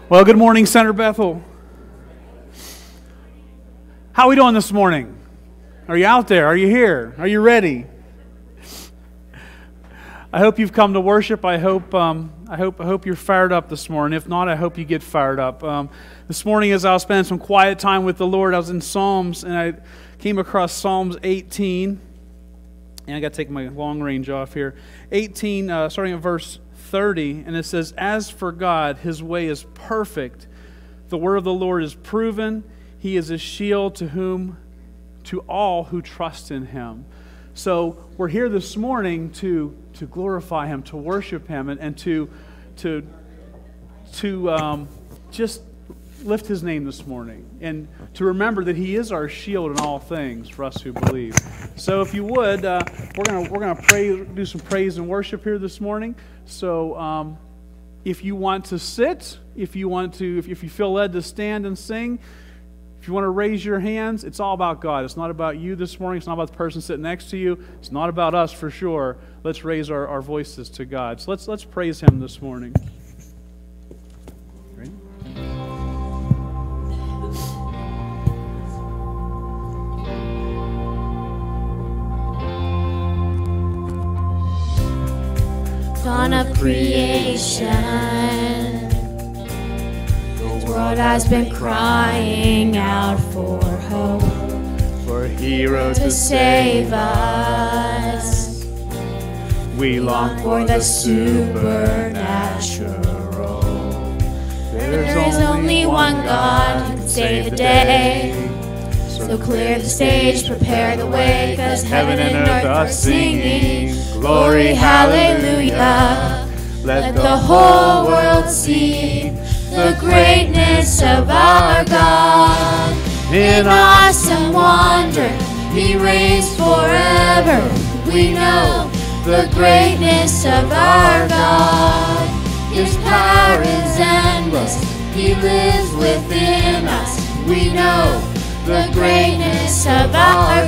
Well, good morning, Center Bethel. How are we doing this morning? Are you out there? Are you here? Are you ready? I hope you've come to worship. I hope you're fired up this morning. If not, I hope you get fired up. This morning, as I was spending some quiet time with the Lord, I was in Psalms, and I came across Psalms 18. And I got to take my long range off here. 18, starting at verse 30, and it says, "As for God, His way is perfect. The word of the Lord is proven. He is a shield to all who trust in Him." So we're here this morning to glorify Him, to worship Him, and to just lift His name this morning, and to remember that He is our shield in all things for us who believe. So if you would, we're gonna pray, do some praise and worship here this morning. So if you want to sit, if you feel led to stand and sing, if you want to raise your hands, it's all about God. It's not about you this morning. It's not about the person sitting next to you. It's not about us for sure. Let's raise our voices to God. So let's praise Him this morning. Ready? Dawn of creation, the world has been crying out for hope, For a hero to save us. we long For the supernatural. There is only one God who can save the day. So clear the stage, prepare the way, 'cause heaven and earth are singing glory, hallelujah. Let the whole world see the greatness of our God. In awesome wonder, He reigns forever. We know the greatness of our God. His power is endless. He lives within us. We know the greatness of our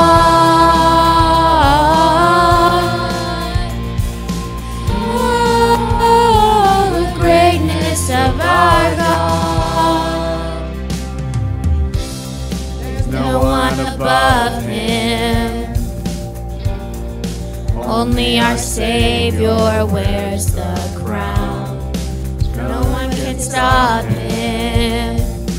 God. Oh, the greatness of our God. There's no one above Him. Only our Savior wears the crown. No one can stop Him.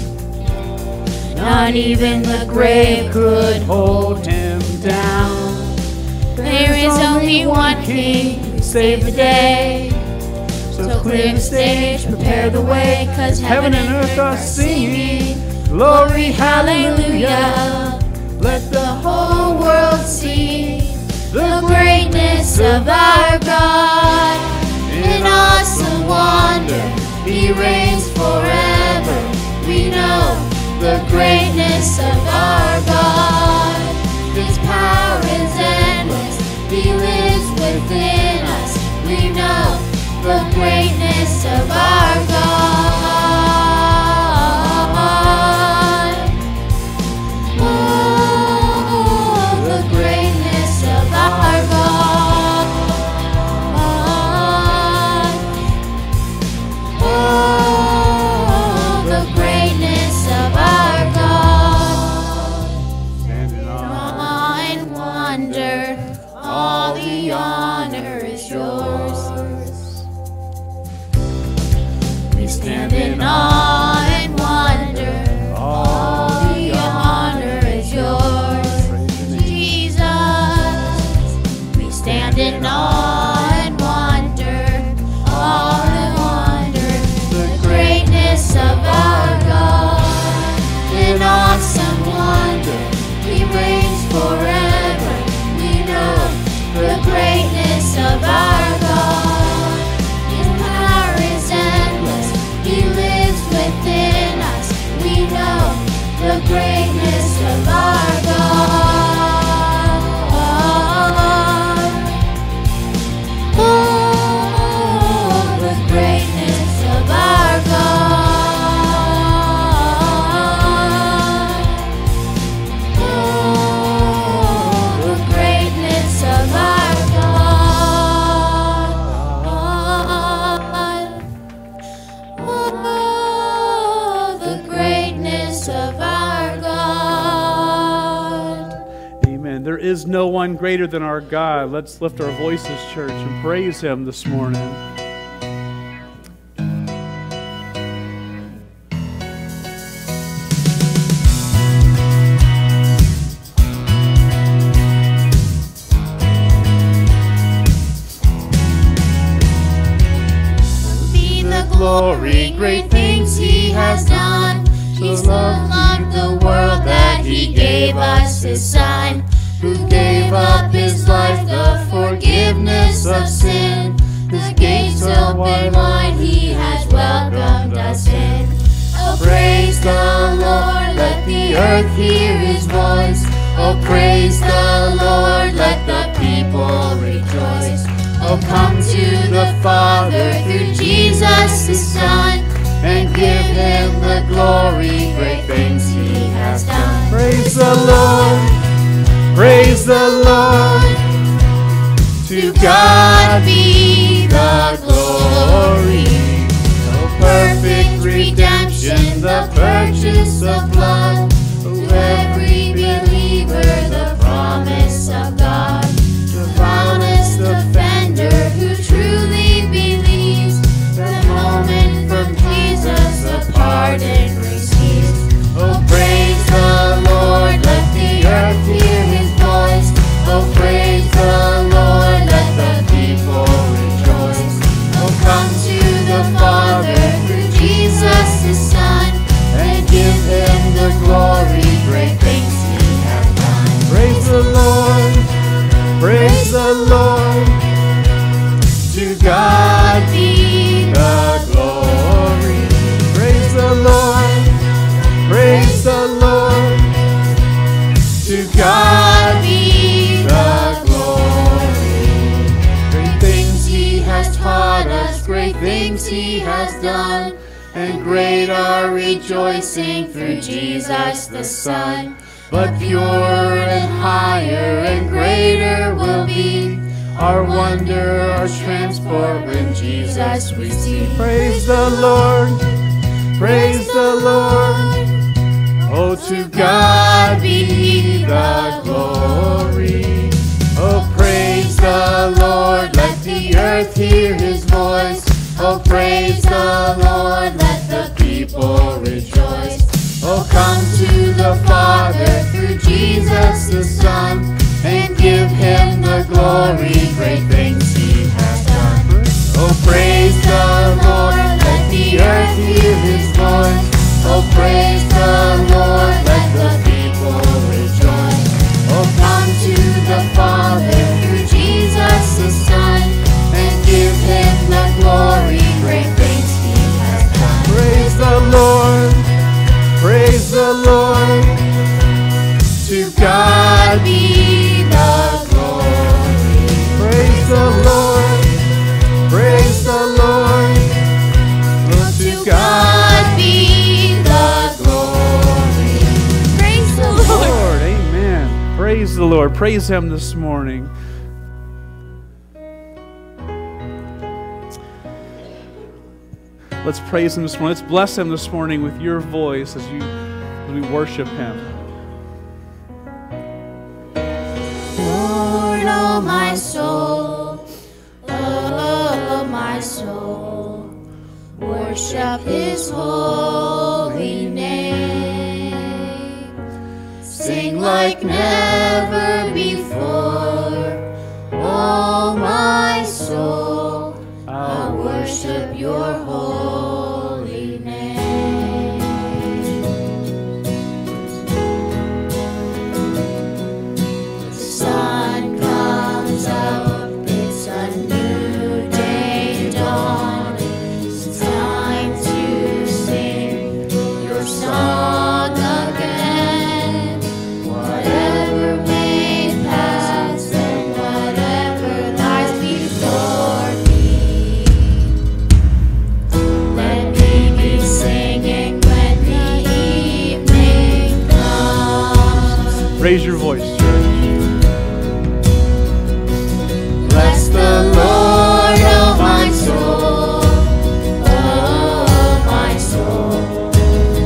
Not even the grave could hold Him down. There is only one King who saved the day. So clear the stage, prepare the way, 'cause heaven and earth are singing glory, hallelujah. Let the whole world see the greatness of our God. In awesome wonder, He reigns forever. We know the greatness of our God. His power is endless. He lives within us. We know the greatness of our God. Oh, the greatness of our God. Oh, the greatness of our God. In awe and wonder, all the honor is yours. We stand in awe and wonder, all the honor is yours. Jesus, we stand in awe and wonder, all the wonder, the greatness of our God. In awesome wonder, He reigns forever. We know the greatness of our God. His power is endless. He lives is no one greater than our God. Let's lift our voices, church, and praise Him this morning. Be the glory, great things He has done. He so loved the world that He gave us His Son, who gave up His life, the forgiveness of sin. The gates open wide, He has welcomed us in. Oh, praise the Lord, let the earth hear His voice. Oh, praise the Lord, let the people rejoice. Oh, come to the Father through Jesus His Son, and give Him the glory, great things He has done. Praise the Lord, praise the Lord. To God be the glory. Oh, perfect redemption, the purchase of blood. To every believer, the promise of God. The honest offender who truly believes, the moment from Jesus a pardon receives. Oh, praise the Lord, let the earth hear His voice. Oh, praise the Lord, let the people rejoice. Oh, come to the Father through Jesus His Son, and give Him the glory, great things He has done. Praise the Lord, praise the Lord. To God be the glory. Praise the Lord, praise the Lord. To God be the glory. Great things He has taught us, great things He has done, and great our rejoicing through Jesus the Son. But purer and higher and greater will be our wonder, our transport when Jesus we see. Praise the Lord, praise the Lord. Oh, to God be the glory. Oh, praise the Lord, let the earth hear His voice. Oh, praise the Lord, let the people rejoice. Oh, come to the Father through Jesus the Son, and give Him the glory, great things He has done. Oh, praise the Lord, let the earth hear His voice. Oh, praise the Lord, let the people rejoice. Oh, come to the Father through Jesus the Son, and give Him the glory, great things He has done. Praise the Lord, praise the Lord. To God be the glory. Praise the Lord, praise the Lord. Oh, to God be the glory. Praise the Lord. Lord, amen. Praise the Lord. Praise Him this morning. Let's praise Him this morning. Let's bless Him this morning with your voice as we worship Him. Lord, oh my soul, worship His holy name. Sing like never before, oh my soul, I'll worship your holy name. The sun comes up, it's a new day dawning. It's time to sing your song again. Whatever may pass and whatever lies before me, let me be singing when the evening comes. Raise your voice, church. Bless the Lord, oh my soul, oh my soul.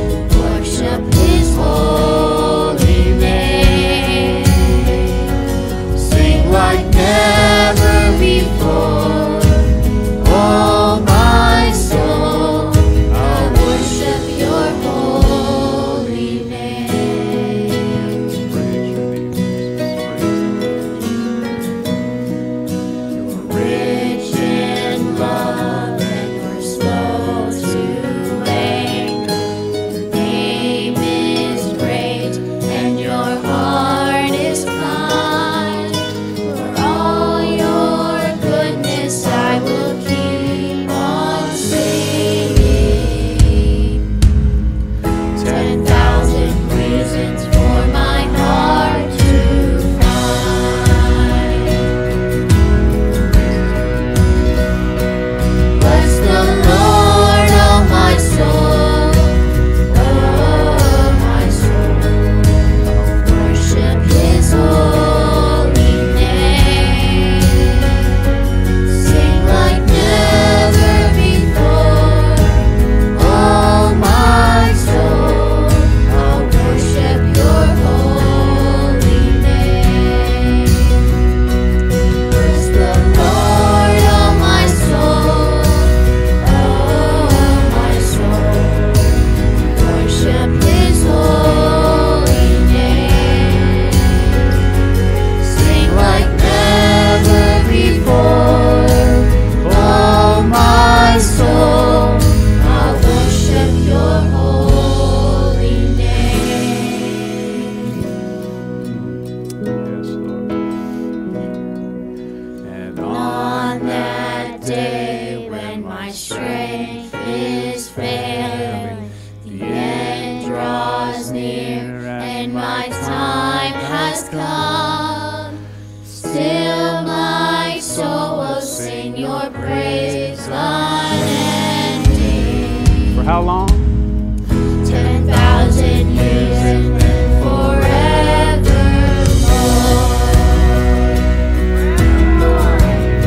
Worship His holy name. strength is failing. The end draws near, and my time has come. Still my soul will sing your praise unending. For how long? 10,000 years and then forevermore.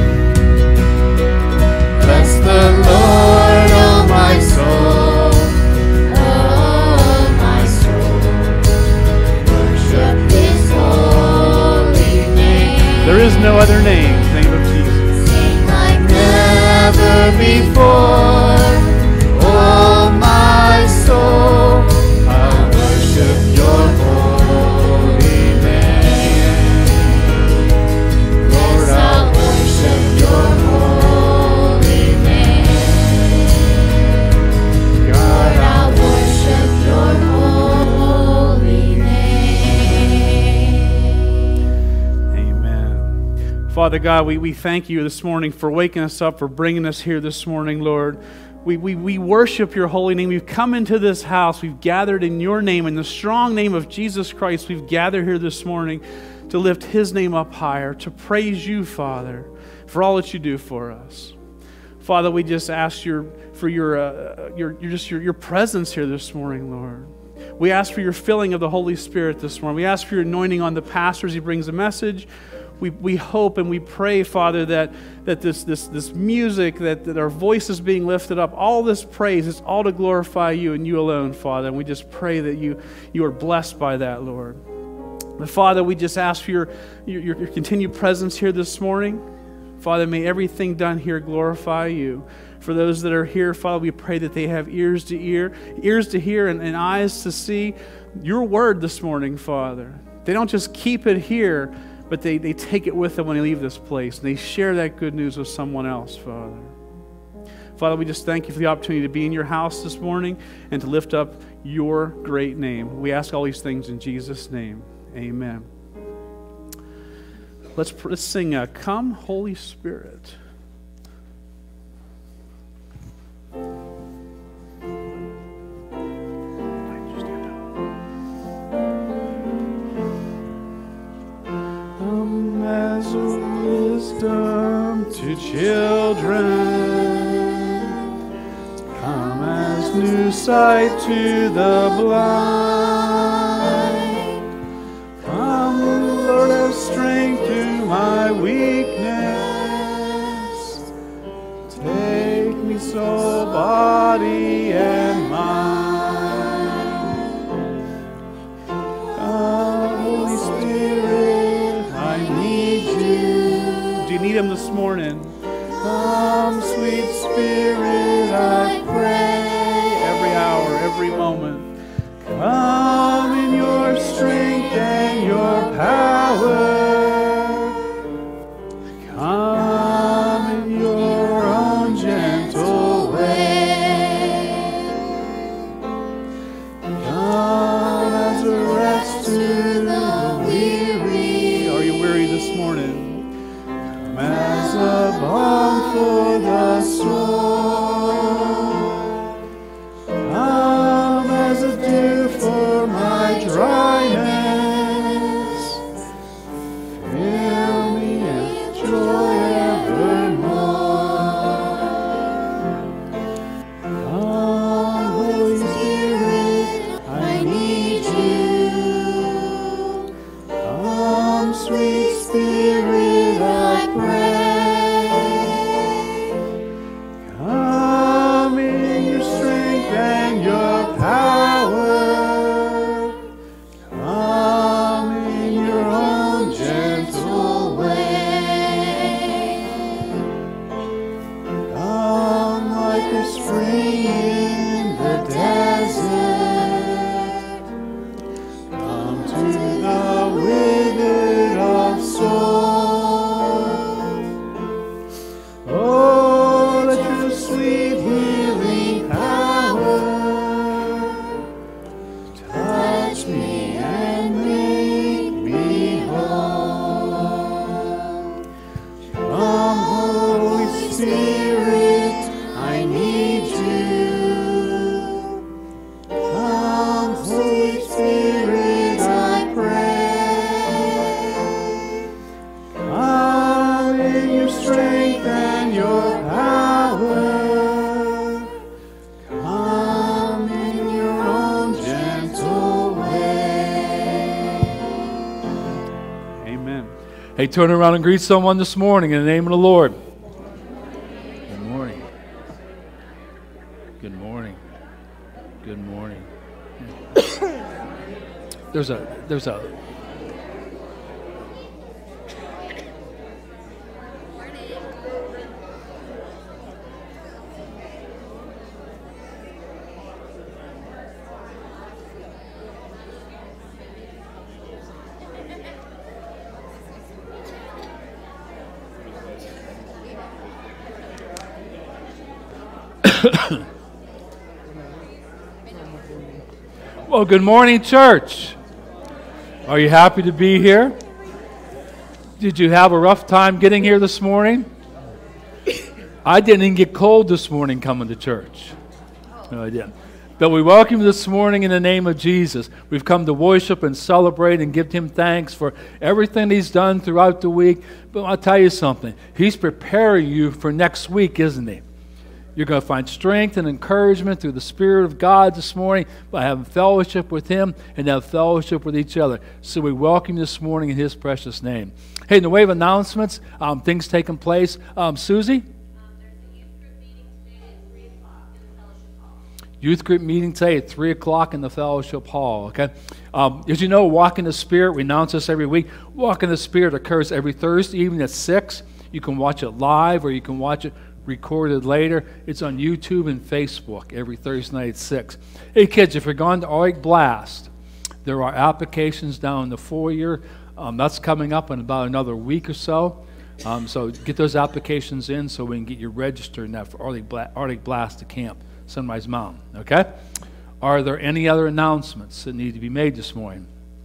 Bless the Lord, oh my soul, oh my soul. Worship His holy name. There is no other name, the name of Jesus. Sing like never before, oh my soul. I'll worship your holy name. Yes, I'll worship your holy name. God, I'll worship your holy name. Amen. Father God, we thank you this morning for waking us up, for bringing us here this morning, Lord. We worship your holy name. We've come into this house. We've gathered in your name, in the strong name of Jesus Christ. We've gathered here this morning to lift his name up higher, to praise you, Father, for all that you do for us. Father, we just ask for your presence here this morning, Lord. We ask for your filling of the Holy Spirit this morning. We ask for your anointing on the pastor as he brings a message. We hope and we pray, Father, that this music, that our voices being lifted up, all this praise is all to glorify you and you alone, Father. And we just pray that you are blessed by that, Lord. But Father, we just ask for your continued presence here this morning. Father, may everything done here glorify you. For those that are here, Father, we pray that they have ears to hear, and eyes to see your word this morning, Father. They don't just keep it here, but they take it with them when they leave this place. And they share that good news with someone else, Father. Father, we just thank you for the opportunity to be in your house this morning and to lift up your great name. We ask all these things in Jesus' name. Amen. Let's sing Come, Holy Spirit. As wisdom to children, come as new sight to the blind, come, Lord, as strength to my weakness, take me soul, body, and mind. Come, Holy Spirit, I need you. Do you need him this morning? Come, sweet Spirit, I pray. Every hour, every moment. Come in your strength and your power. Come in your own gentle way. Come as a rest to the weary. Are you weary this morning? Come as a balm for the soul. Come as a dew for my dryness. Fill me with joy evermore. Come, Holy Spirit, I need you. Come, sweet Spirit, I pray. Come in your strength and your power. Come in your own gentle way. Come like a spring in the desert. Come to the withered of soul. Oh, let your sweet healing power touch me and make me whole. Come, Holy Spirit, I need Hey, turn around and greet someone this morning in the name of the Lord. Good morning. Good morning. Good morning. There's a Well, good morning, church. Are you happy to be here? Did you have a rough time getting here this morning? I didn't even get cold this morning coming to church. No, I didn't. But we welcome you this morning in the name of Jesus. We've come to worship and celebrate and give Him thanks for everything He's done throughout the week. But I'll tell you something. He's preparing you for next week, isn't He? You're going to find strength and encouragement through the Spirit of God this morning by having fellowship with Him and have fellowship with each other. So we welcome you this morning in His precious name. Hey, in the way of announcements, things taking place. Susie? Youth group meeting today at 3 o'clock in the fellowship hall, okay? As you know, Walk in the Spirit, we announce this every week. Walk in the Spirit occurs every Thursday evening at 6. You can watch it live or you can watch it recorded later. It's on YouTube and Facebook every Thursday night at 6. Hey kids, if you're going to Arctic Blast, there are applications down in the foyer. That's coming up in about another week or so. So get those applications in so we can get you registered in that for Arctic Blast to camp Sunrise Mountain, okay? Are there any other announcements that need to be made this morning?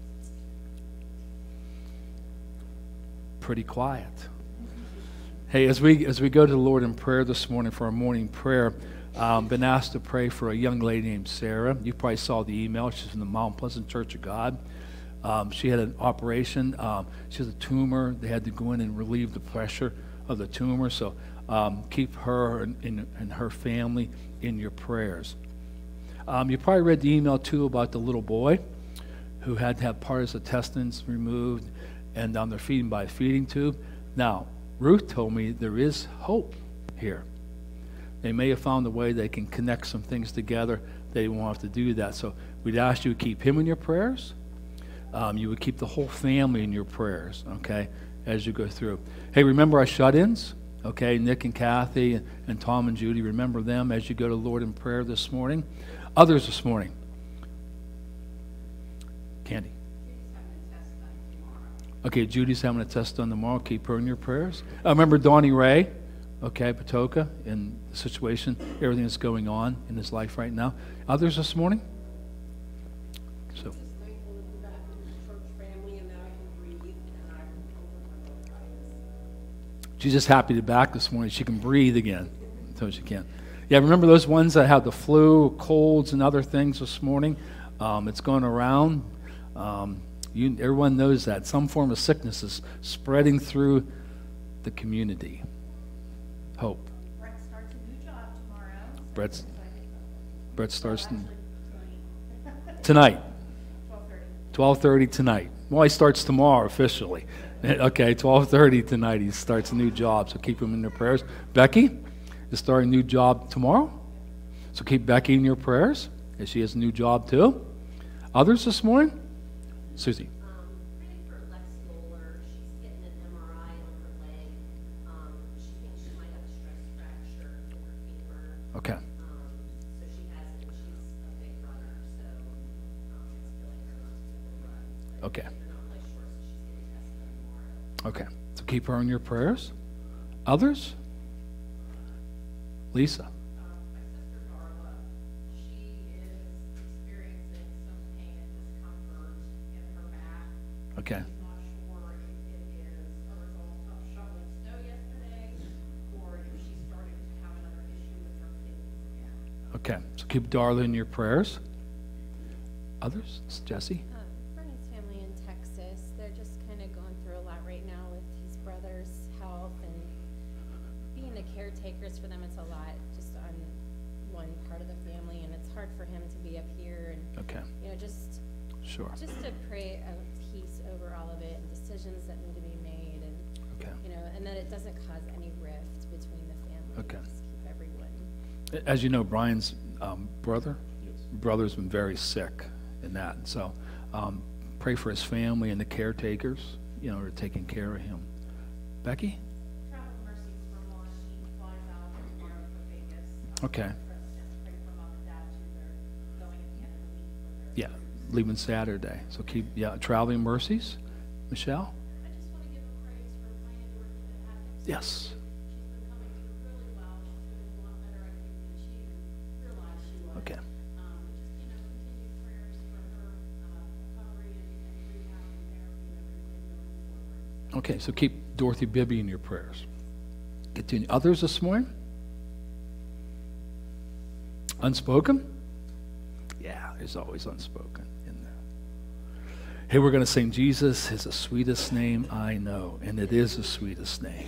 Pretty quiet. Hey, as we go to the Lord in prayer this morning for our morning prayer, been asked to pray for a young lady named Sarah. You probably saw the email. She's from the Mount Pleasant Church of God. She had an operation. She has a tumor. They had to go in and relieve the pressure of the tumor. So keep her and her family in your prayers. You probably read the email too about the little boy who had to have part of his intestines removed, and they're feeding by a feeding tube. Now, Ruth told me there is hope here. They may have found a way they can connect some things together. They won't have to do that. So we'd ask you to keep him in your prayers. You would keep the whole family in your prayers, okay, as you go through. Hey, remember our shut-ins? Okay, Nick and Kathy and Tom and Judy, remember them as you go to the Lord in prayer this morning. Others this morning. Candy. Okay, Judy's having a test done tomorrow. Keep her in your prayers. Remember Donnie Ray, okay, Patoka, and the situation, everything that's going on in his life right now. Others this morning? So. She's just happy to be back this morning. She can breathe again until she can. Yeah, remember those ones that have the flu, colds, and other things this morning? It's going around. Everyone knows that. Some form of sickness is spreading through the community. Hope. Brett starts a new job tomorrow. Brett starts tonight. 12:30 tonight. Well, he starts tomorrow officially. Okay, 12:30 tonight. He starts a new job, so keep him in your prayers. Becky is starting a new job tomorrow, so keep Becky in your prayers, as she has a new job too. Others this morning? Susie. Praying for Lex Moeller. She's getting an MRI on her leg. She thinks she might have a stress fracture in her femur. Okay. So she has it. She's a big runner, so it's killing her not to be able to run. But Okay. they're not really sure, so she's getting tested tomorrow. Okay. So keep her in your prayers. Others? Lisa. My sister Darla, she is experiencing some pain and discomfort in her back. Okay. She's not sure if it is a result of shoveling snow yesterday or if she's starting to have another issue with her kidneys again. Okay. So keep Darla in your prayers. Others? Jesse. Bernie's family in Texas, they're just kind of going through a lot right now with his brother's health and being the caretakers for them. It's a lot just on one part of the family, and it's hard for him to be up here and Okay. just Sure. to pray a peace over all of it and decisions that need to be made and Okay. And that it doesn't cause any rift between the families. Okay. Just keep everyone. As you know, Brian's brother's been very sick in that. So pray for his family and the caretakers, who are taking care of him. Becky? Travel mercies for Mom. She flies out tomorrow for Vegas. Okay. Pray for Mom and Dad too. They're going at the end of the week for their Yeah, leaving Saturday. So keep, traveling mercies. Michelle? I just want to give a praise for my Aunt Dorothy that had him. Yes. She's been coming through really well. She's doing a lot better, I think, than she even realized she was. Okay. Just, continued prayers for her recovery and rehab and therapy and everything going forward. Okay, so keep Dorothy Bibby in your prayers. Continue. Others this morning? Unspoken? Yeah, there's always unspoken in there. Hey, we're going to sing Jesus is the sweetest name I know, and it is the sweetest name.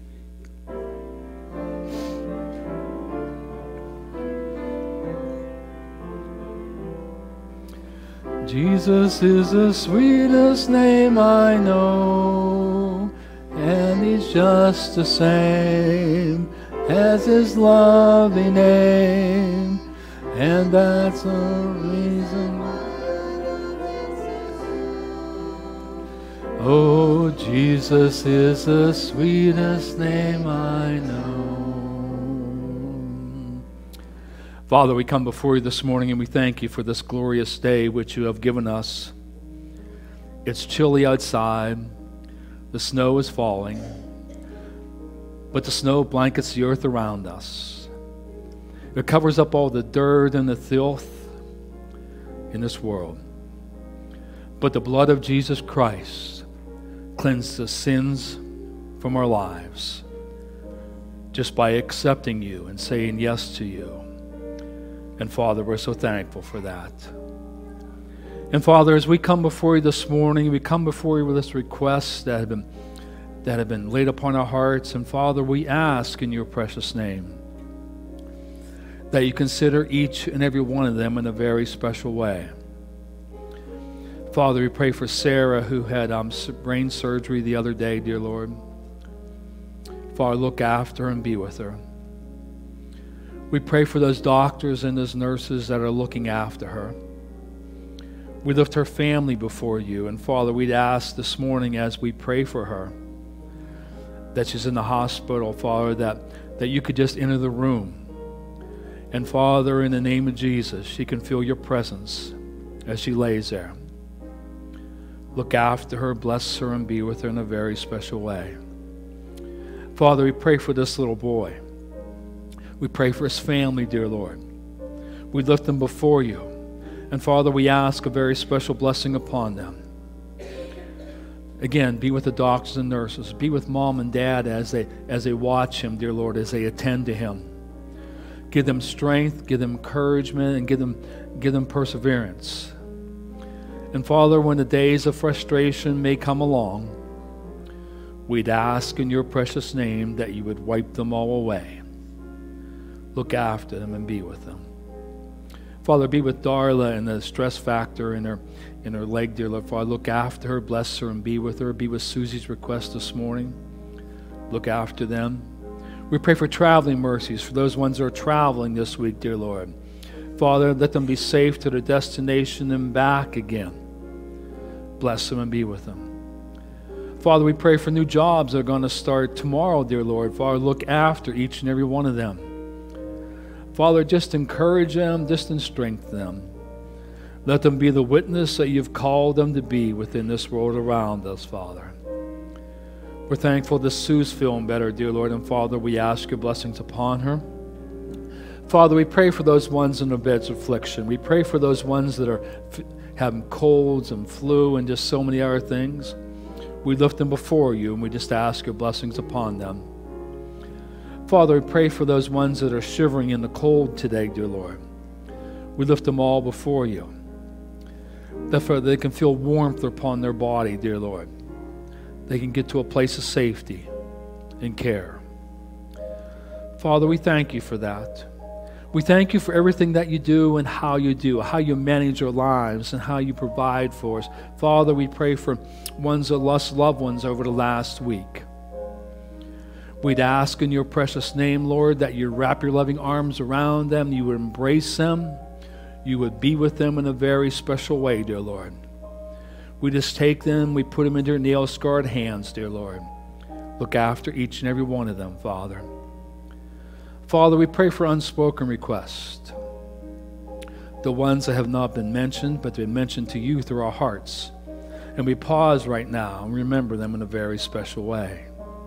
Jesus is the sweetest name I know, and he's just the same as his lovely name, and that's the reason. Oh, Jesus is the sweetest name I know. Father, we come before you this morning and we thank you for this glorious day which you have given us. It's chilly outside. The snow is falling. But the snow blankets the earth around us. It covers up all the dirt and the filth in this world. But the blood of Jesus Christ cleansed the sins from our lives just by accepting you and saying yes to you. And Father, we're so thankful for that. And Father, as we come before you this morning, we come before you with this request that have been laid upon our hearts. And Father, we ask in your precious name that you consider each and every one of them in a very special way. Father, we pray for Sarah who had brain surgery the other day, dear Lord. Father, look after her and be with her. We pray for those doctors and those nurses that are looking after her. We lift her family before you. And Father, we'd ask this morning as we pray for her that she's in the hospital, Father, that you could just enter the room. And Father, in the name of Jesus, she can feel your presence as she lays there. Look after her, bless her, and be with her in a very special way. Father, we pray for this little boy. We pray for his family, dear Lord. We lift them before you. And Father, we ask a very special blessing upon them. Again, be with the doctors and nurses. Be with mom and dad as they watch him, dear Lord, as they attend to him. Give them strength, give them encouragement, and give them perseverance. And Father, when the days of frustration may come along, we'd ask in your precious name that you would wipe them all away. Look after them and be with them. Father, be with Darla and the stress factor in her leg, dear Lord. Father, look after her, bless her, and be with her. Be with Susie's request this morning. Look after them. We pray for traveling mercies for those ones that are traveling this week, dear Lord. Father, let them be safe to their destination and back again. Bless them and be with them. Father, we pray for new jobs that are going to start tomorrow, dear Lord. Father, look after each and every one of them. Father, just encourage them, just strengthen them. Let them be the witness that you've called them to be within this world around us, Father. We're thankful that Sue's feeling better, dear Lord, and Father, we ask your blessings upon her. Father, we pray for those ones in the beds of affliction. We pray for those ones that are having colds and flu and just so many other things. We lift them before you, and we just ask your blessings upon them. Father, we pray for those ones that are shivering in the cold today, dear Lord. We lift them all before you. That they can feel warmth upon their body, dear Lord. They can get to a place of safety and care. Father, we thank you for that. We thank you for everything that you do and how you manage our lives and how you provide for us. Father, we pray for ones that lost loved ones over the last week. We'd ask in your precious name, Lord, that you wrap your loving arms around them, you would embrace them, you would be with them in a very special way, dear Lord. We just take them, we put them into your nail-scarred hands, dear Lord. Look after each and every one of them, Father. Father, we pray for unspoken requests. The ones that have not been mentioned, but been mentioned to you through our hearts. And we pause right now and remember them in a very special way.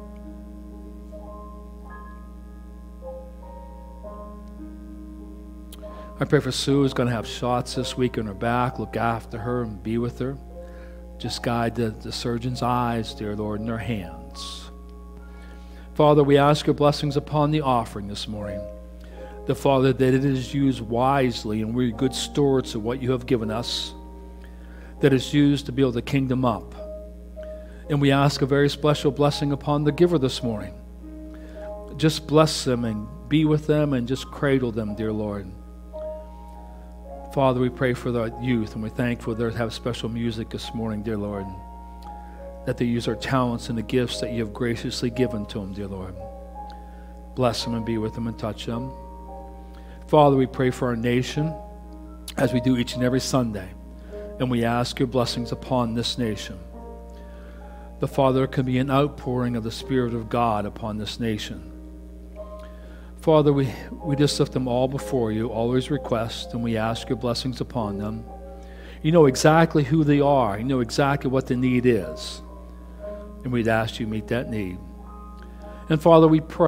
I pray for Sue, who's going to have shots this week in her back. Look after her and be with her. Just guide the surgeon's eyes, dear Lord, in their hands. Father, we ask your blessings upon the offering this morning. The Father, that it is used wisely and we're good stewards of what you have given us. That it's used to build the kingdom up. And we ask a very special blessing upon the giver this morning. Just bless them and be with them and just cradle them, dear Lord. Father, we pray for the youth, and we're thankful they have special music this morning, dear Lord, that they use their talents and the gifts that you have graciously given to them, dear Lord. Bless them and be with them and touch them. Father, we pray for our nation, as we do each and every Sunday, and we ask your blessings upon this nation. The Father, can be an outpouring of the Spirit of God upon this nation. Father, we just lift them all before you, always request, and we ask your blessings upon them. You know exactly who they are. You know exactly what the need is. And we'd ask you to meet that need. And Father, we pray.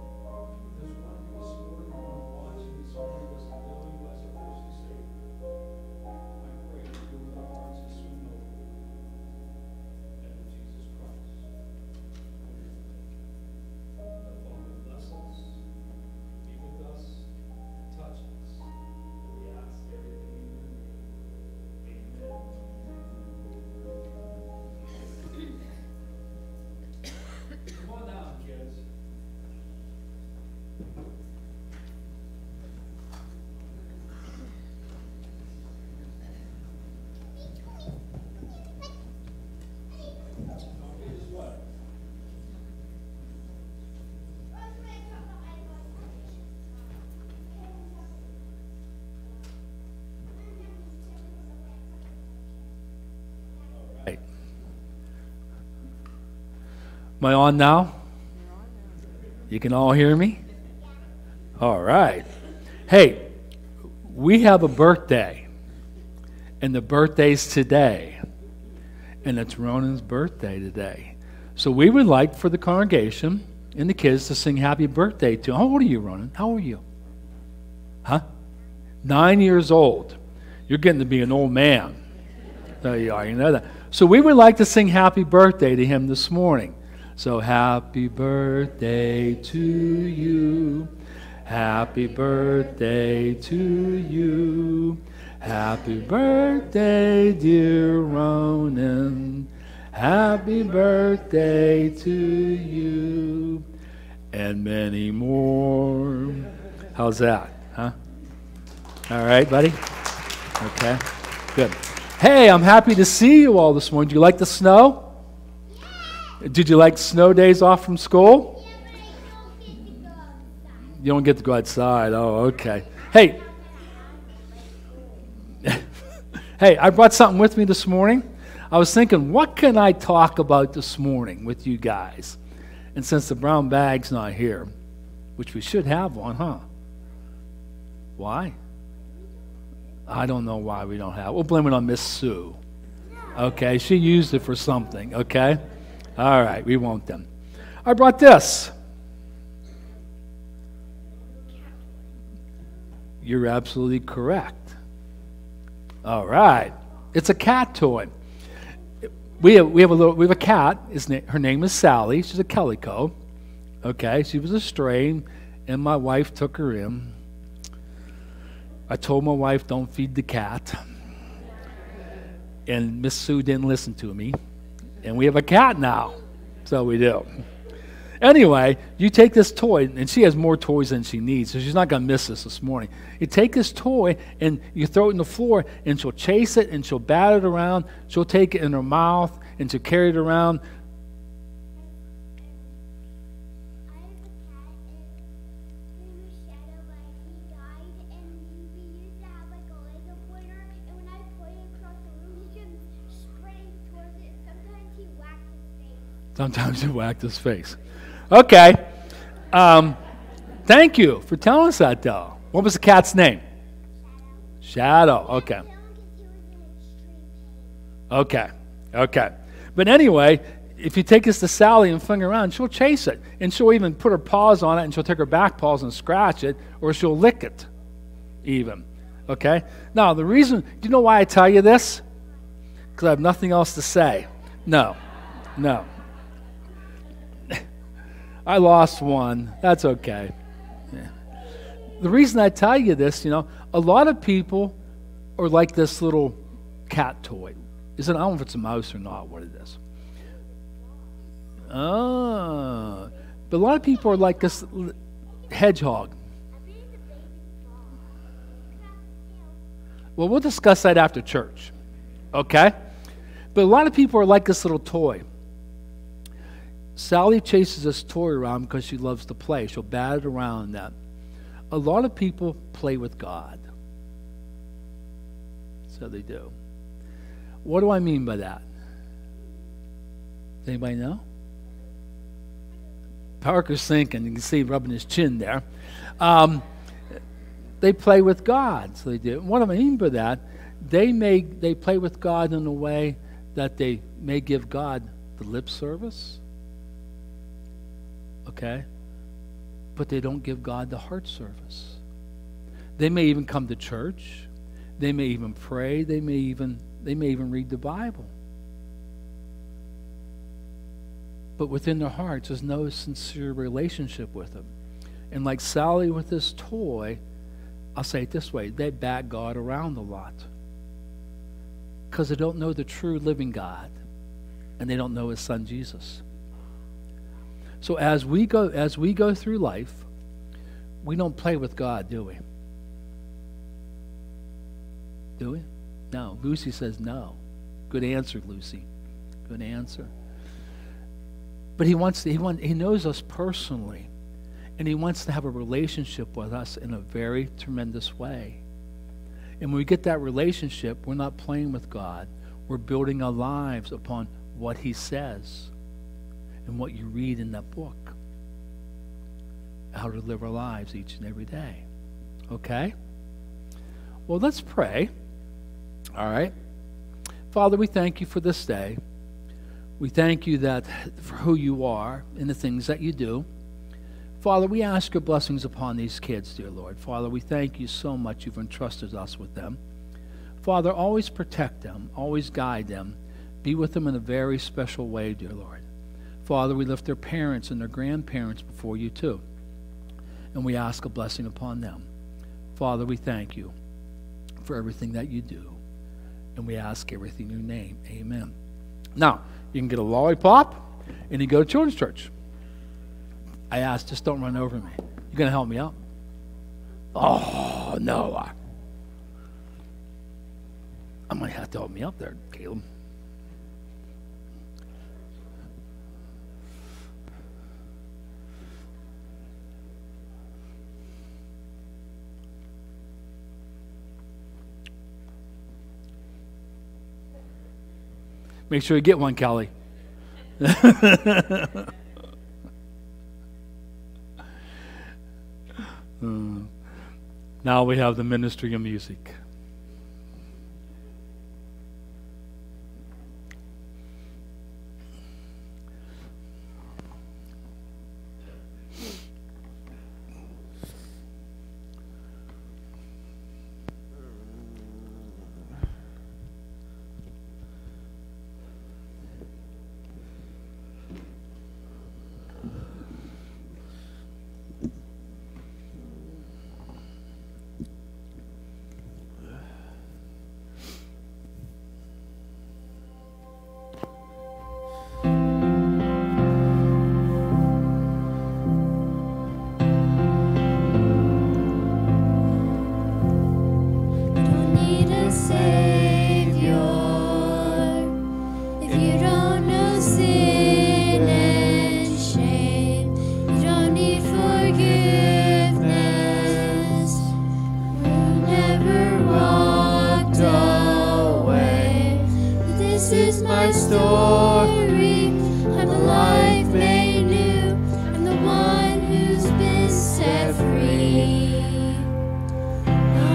Am I on now? You can all hear me? All right. Hey, we have a birthday, and the birthday's today, and it's Ronan's birthday today. So we would like for the congregation and the kids to sing happy birthday to him. How old are you, Ronan? How old are you? Huh? 9 years old. You're getting to be an old man. There you are, you know that. So we would like to sing happy birthday to him this morning. So happy birthday to you. Happy birthday to you. Happy birthday, dear Ronan. Happy birthday to you. And many more. How's that? Huh? All right, buddy? Okay, good. Hey, I'm happy to see you all this morning. Do you like the snow? Did you like snow days off from school? You don't get to go outside. Oh, okay. Hey. Hey, I brought something with me this morning. I was thinking, what can I talk about this morning with you guys? And since the brown bag's not here, which we should have one, huh? Why? I don't know why we don't have it. We'll blame it on Miss Sue. Okay, she used it for something, okay? All right, we won't then. I brought this. You're absolutely correct. All right. It's a cat toy. We have a cat. Her name is Sally. She's a calico. Okay, she was a stray, and my wife took her in. I told my wife, don't feed the cat. And Miss Sue didn't listen to me. And we have a cat now. So we do. Anyway, you take this toy, and she has more toys than she needs, so she's not going to miss this morning. You take this toy, and you throw it on the floor, and she'll chase it, and she'll bat it around. She'll take it in her mouth, and she'll carry it around. Sometimes you whacked his face. Okay. Thank you for telling us that, though. What was the cat's name? Shadow. Okay. Okay. But anyway, if you take this to Sally and fling around, she'll chase it. And she'll even put her paws on it, and she'll take her back paws and scratch it, or she'll lick it even. Okay? Now, the reason, do you know why I tell you this? Because I have nothing else to say. No. I lost one. That's okay. Yeah. The reason I tell you this, a lot of people are like this little cat toy. I don't know if it's a mouse or not, what it is. But a lot of people are like this hedgehog. Well, we'll discuss that after church. Okay? But a lot of people are like this little toy. Sally chases this toy around because she loves to play. She'll bat it around that. A lot of people play with God. So they do. What do I mean by that? Does anybody know? Parker's thinking. You can see him rubbing his chin there. They play with God. So they do. What do I mean by that? They play with God in a way that they may give God the lip service. Okay? But they don't give God the heart service. They may even come to church. They may even pray. They may even read the Bible. But within their hearts, there's no sincere relationship with Him. And like Sally with this toy, I'll say it this way, they bat God around a lot. Because they don't know the true living God. And they don't know His Son Jesus. So as we go through life, we don't play with God, do we? Do we? No. Lucy says no. Good answer, Lucy. Good answer. But he knows us personally, and He wants to have a relationship with us in a very tremendous way. And when we get that relationship, we're not playing with God. We're building our lives upon what He says and what you read in that book. How to live our lives each and every day. Okay? Well, let's pray. All right? Father, we thank You for this day. We thank You that for who You are and the things that You do. Father, we ask Your blessings upon these kids, dear Lord. Father, we thank You so much You've entrusted us with them. Father, always protect them, always guide them. Be with them in a very special way, dear Lord. Father, we lift their parents and their grandparents before You too. And we ask a blessing upon them. Father, we thank You for everything that You do. And we ask everything in Your name. Amen. Now, you can get a lollipop and you go to children's church. I asked, just don't run over me. You going to help me out? Oh, no. I might have to help me up there, Caleb. Make sure you get one, Kelly. Now we have the ministry of music.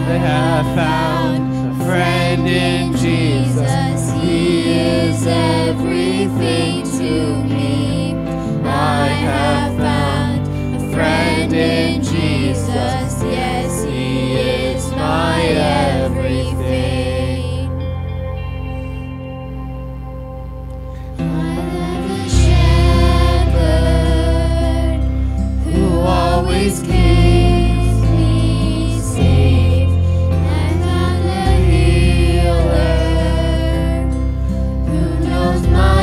I have found a friend in Jesus. He is everything to me. I have found a friend in Jesus. Yes, He is my everything. I have a shepherd who always keeps me safe, and I'm the healer who knows my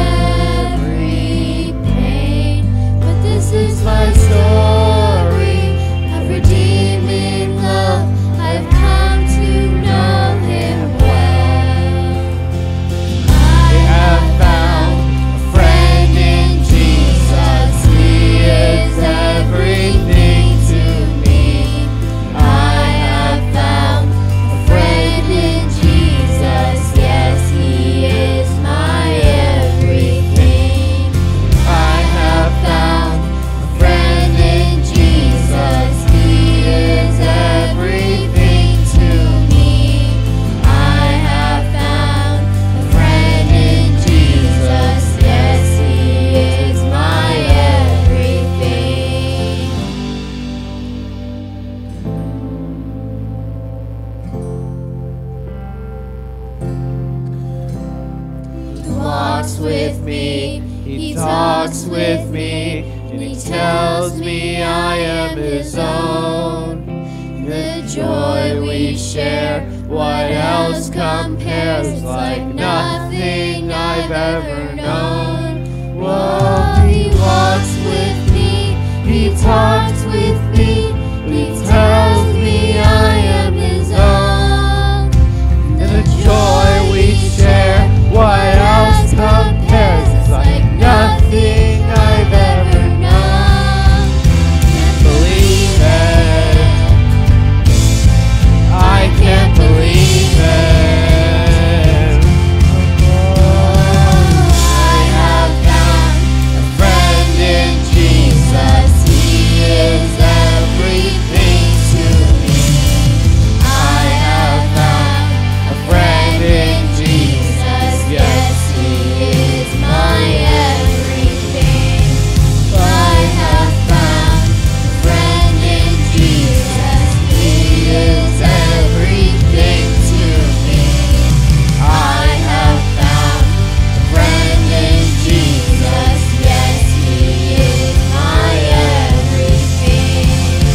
every pain. But this is my story of redeeming love. I've come to know Him well. I have found a friend in Jesus. He is everything to me. I have found a friend in Jesus. Yes, He is my everything. I have found a friend in Jesus. He is everything to me. I have found a friend in Jesus. Yes, He is my everything. He walks with me, He talks with me, and He tells me I am His own. The joy we share, what else compares? Like nothing I've ever known. Whoa, He walks with me, He talks with me, He tells me I am His own. And the joy we share, what else compares? It's like nothing I've ever known. Can't believe it. I can't believe it. I have found a friend in Jesus. He is everything to me. I have found a friend in Jesus. Yes, He is my everything. I have found a friend in Jesus. He is everything to me. I have found a friend in Jesus. Yes, He is my everything.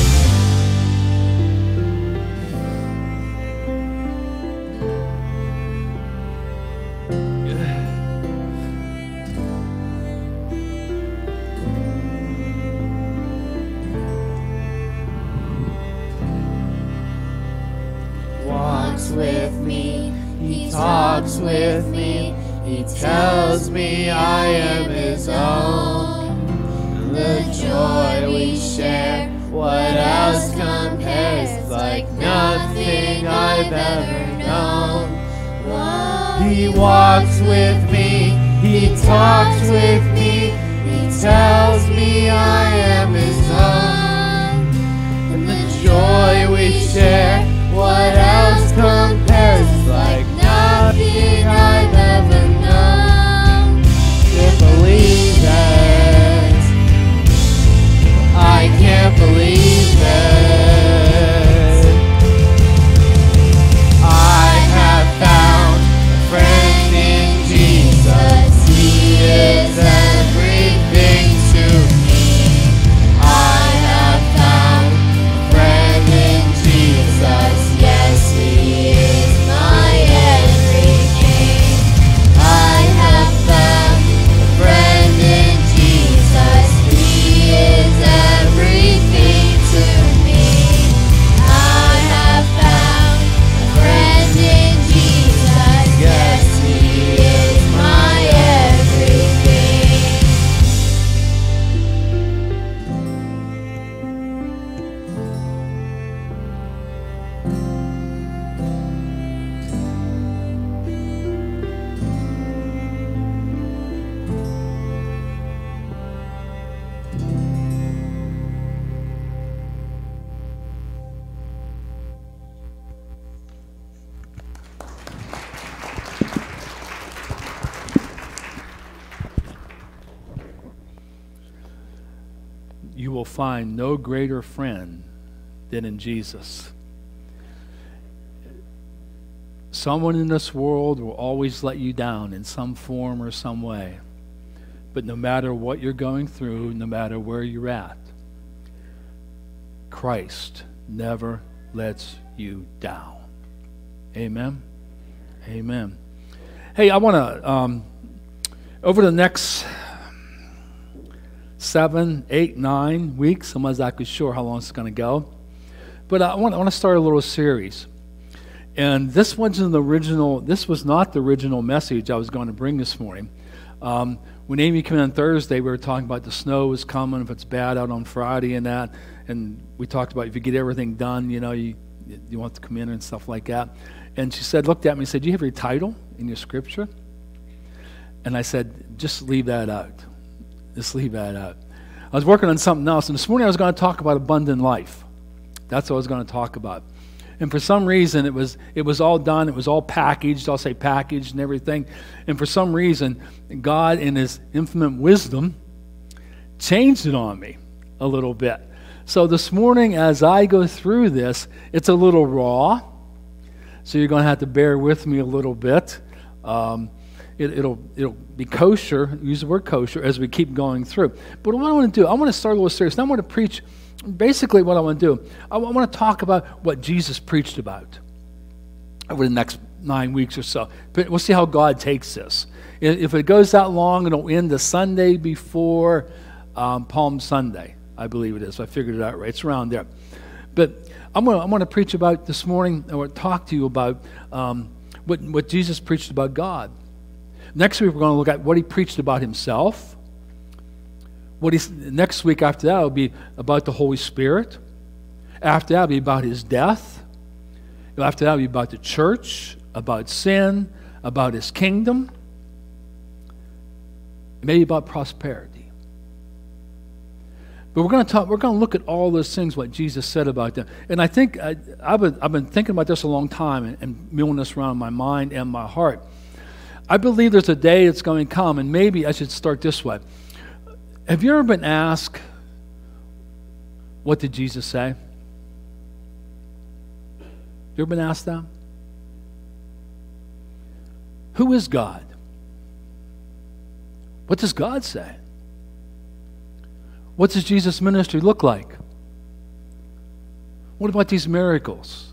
Walks with me, He talks with me, He tells me I am His own. The joy we share, what else compares? Like nothing I've ever known. He walks with me, He talks with me, He tells me I am His own. And the joy we share, what else compares? Like nothing I've ever known. Can't believe it. I can't believe it. I have found a friend in Jesus. He is everything to me. I have found a friend in Jesus. will find no greater friend than in Jesus. Someone in this world will always let you down in some form or some way. But no matter what you're going through, no matter where you're at, Christ never lets you down. Amen? Amen. Hey, I want to, over the next 7, 8, 9 weeks, I'm not exactly sure how long it's going to go, but I want to start a little series. And this was not the original message I was going to bring this morning. When Amy came in on Thursday, we were talking about the snow was coming, if it's bad out on Friday and that. And we talked about if you get everything done, you want to come in and stuff like that. And she looked at me and said, do you have your title in your scripture? And I said, just leave that out. Just leave that out. I was working on something else, and this morning I was going to talk about abundant life. That's what I was going to talk about. And for some reason, it was all done. It was all packaged. I'll say packaged and everything. And for some reason, God, in His infinite wisdom, changed it on me a little bit. So this morning, as I go through this, it's a little raw. So you're going to have to bear with me a little bit. It'll be kosher. Use the word kosher as we keep going through. But what I want to do, I want to start a little serious. Now I want to preach. Basically, what I want to do, I want to talk about what Jesus preached about over the next 9 weeks or so. But we'll see how God takes this. If it goes that long, it'll end the Sunday before Palm Sunday, I believe it is. I figured it out right. It's around there. But I'm going to preach about this morning. I want to talk to you about what Jesus preached about God. Next week, we're going to look at what He preached about Himself. Next week after that will be about the Holy Spirit. After that will be about His death. After that will be about the church, about sin, about His kingdom, maybe about prosperity. But we're going to look at all those things, what Jesus said about them. And I think I've been thinking about this a long time and milling this around in my mind and my heart. I believe there's a day that's going to come, and maybe I should start this way. Have you ever been asked, what did Jesus say? You ever been asked that? Who is God? What does God say? What does Jesus' ministry look like? What about these miracles?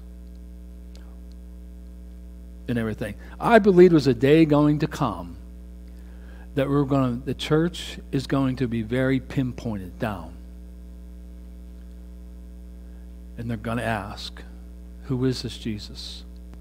And everything. I believe there's a day going to come that the church is going to be very pinpointed down. And they're going to ask, who is this Jesus?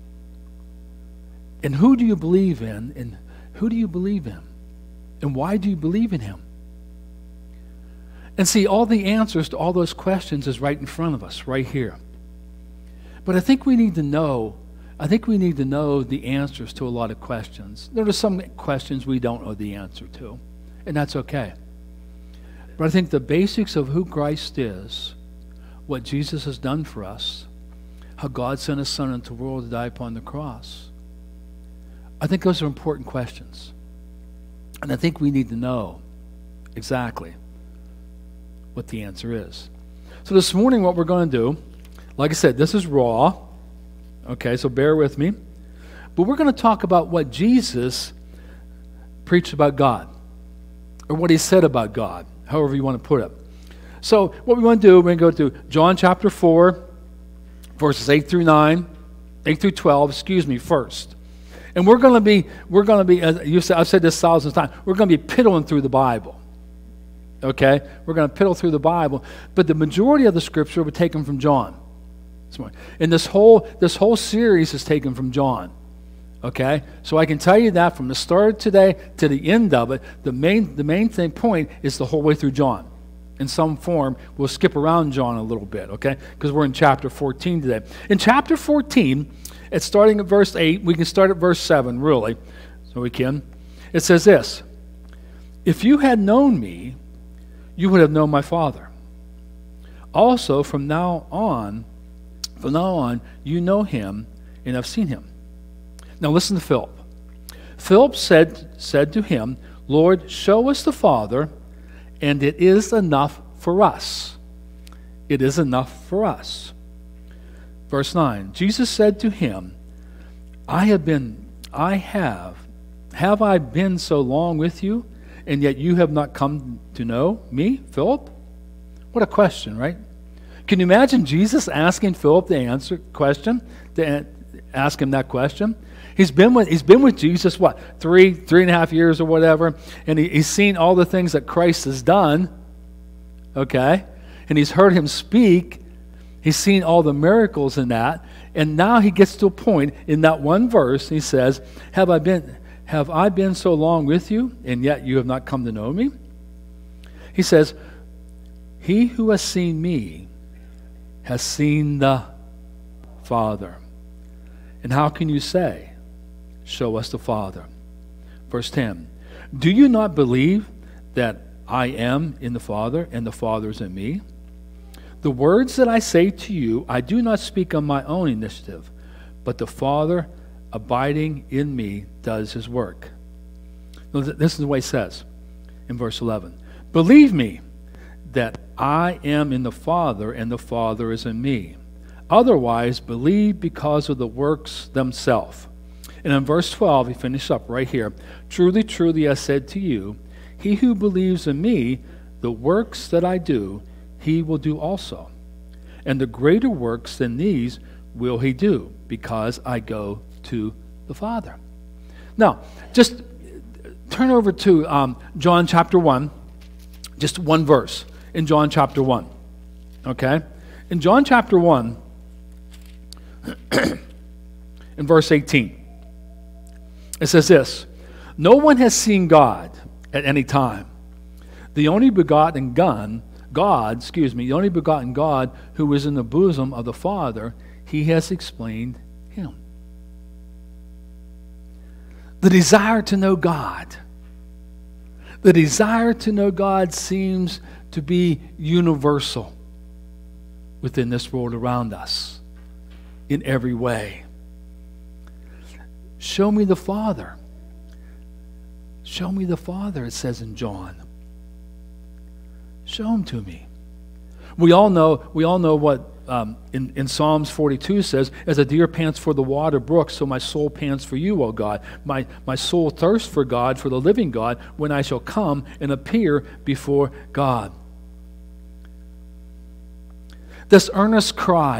And who do you believe in? And who do you believe in? And why do you believe in Him? And see, all the answers to all those questions is right in front of us, right here. But I think we need to know the answers to a lot of questions. There are some questions we don't know the answer to, and that's okay. But I think the basics of who Christ is, what Jesus has done for us, how God sent His Son into the world to die upon the cross, I think those are important questions. And I think we need to know exactly what the answer is. So this morning what we're going to do, like I said, this is raw. Okay, so bear with me. But we're going to talk about what Jesus preached about God, or what He said about God, however you want to put it. So what we want to do, we're going to go to John chapter 4, verses 8 through 12, first. And we're going to be, as I've said this thousands of times, we're going to be piddling through the Bible. Okay? We're going to piddle through the Bible. But the majority of the scripture will be taken from John. And this whole series is taken from John. Okay? So I can tell you that from the start of today to the end of it, the main point is the whole way through John. In some form, we'll skip around John a little bit, okay? Because we're in chapter 14 today. In chapter 14, it's starting at verse 8. We can start at verse 7, really. So we can. It says this: if you had known me, you would have known my Father. Also, from now on, you know him and have seen him. Now listen to Philip. Philip said to him, Lord, show us the Father, and it is enough for us. It is enough for us. Verse 9, Jesus said to him, have I been so long with you, and yet you have not come to know me, Philip? What a question, right? Can you imagine Jesus asking Philip to ask him that question? He's been with Jesus, what, 3.5 years or whatever, and he's seen all the things that Christ has done, okay? And he's heard him speak. He's seen all the miracles in that. And now he gets to a point in that one verse, he says, have I been so long with you, and yet you have not come to know me? He says, he who has seen me has seen the Father. And how can you say, show us the Father? Verse 10, do you not believe that I am in the Father, and the Father is in me? The words that I say to you, I do not speak on my own initiative, but the Father abiding in me does his work. This is what he says in verse 11. Believe me that I am in the Father, and the Father is in me. Otherwise, believe because of the works themselves. And in verse 12, he finishes up right here. Truly, truly, I said to you, he who believes in me, the works that I do, he will do also. And the greater works than these will he do, because I go to the Father. Now, just turn over to John chapter 1, just one verse in John chapter 1. Okay? In John chapter 1, in verse 18, it says this, no one has seen God at any time. The only begotten God who is in the bosom of the Father, he has explained him. The desire to know God. The desire to know God seems to be universal within this world around us in every way. Show me the Father. Show me the Father, it says in John. Show him to me. We all know what in Psalms 42 says, as a deer pants for the water brook, so my soul pants for you, O God. My soul thirsts for God, for the living God, when I shall come and appear before God. This earnest cry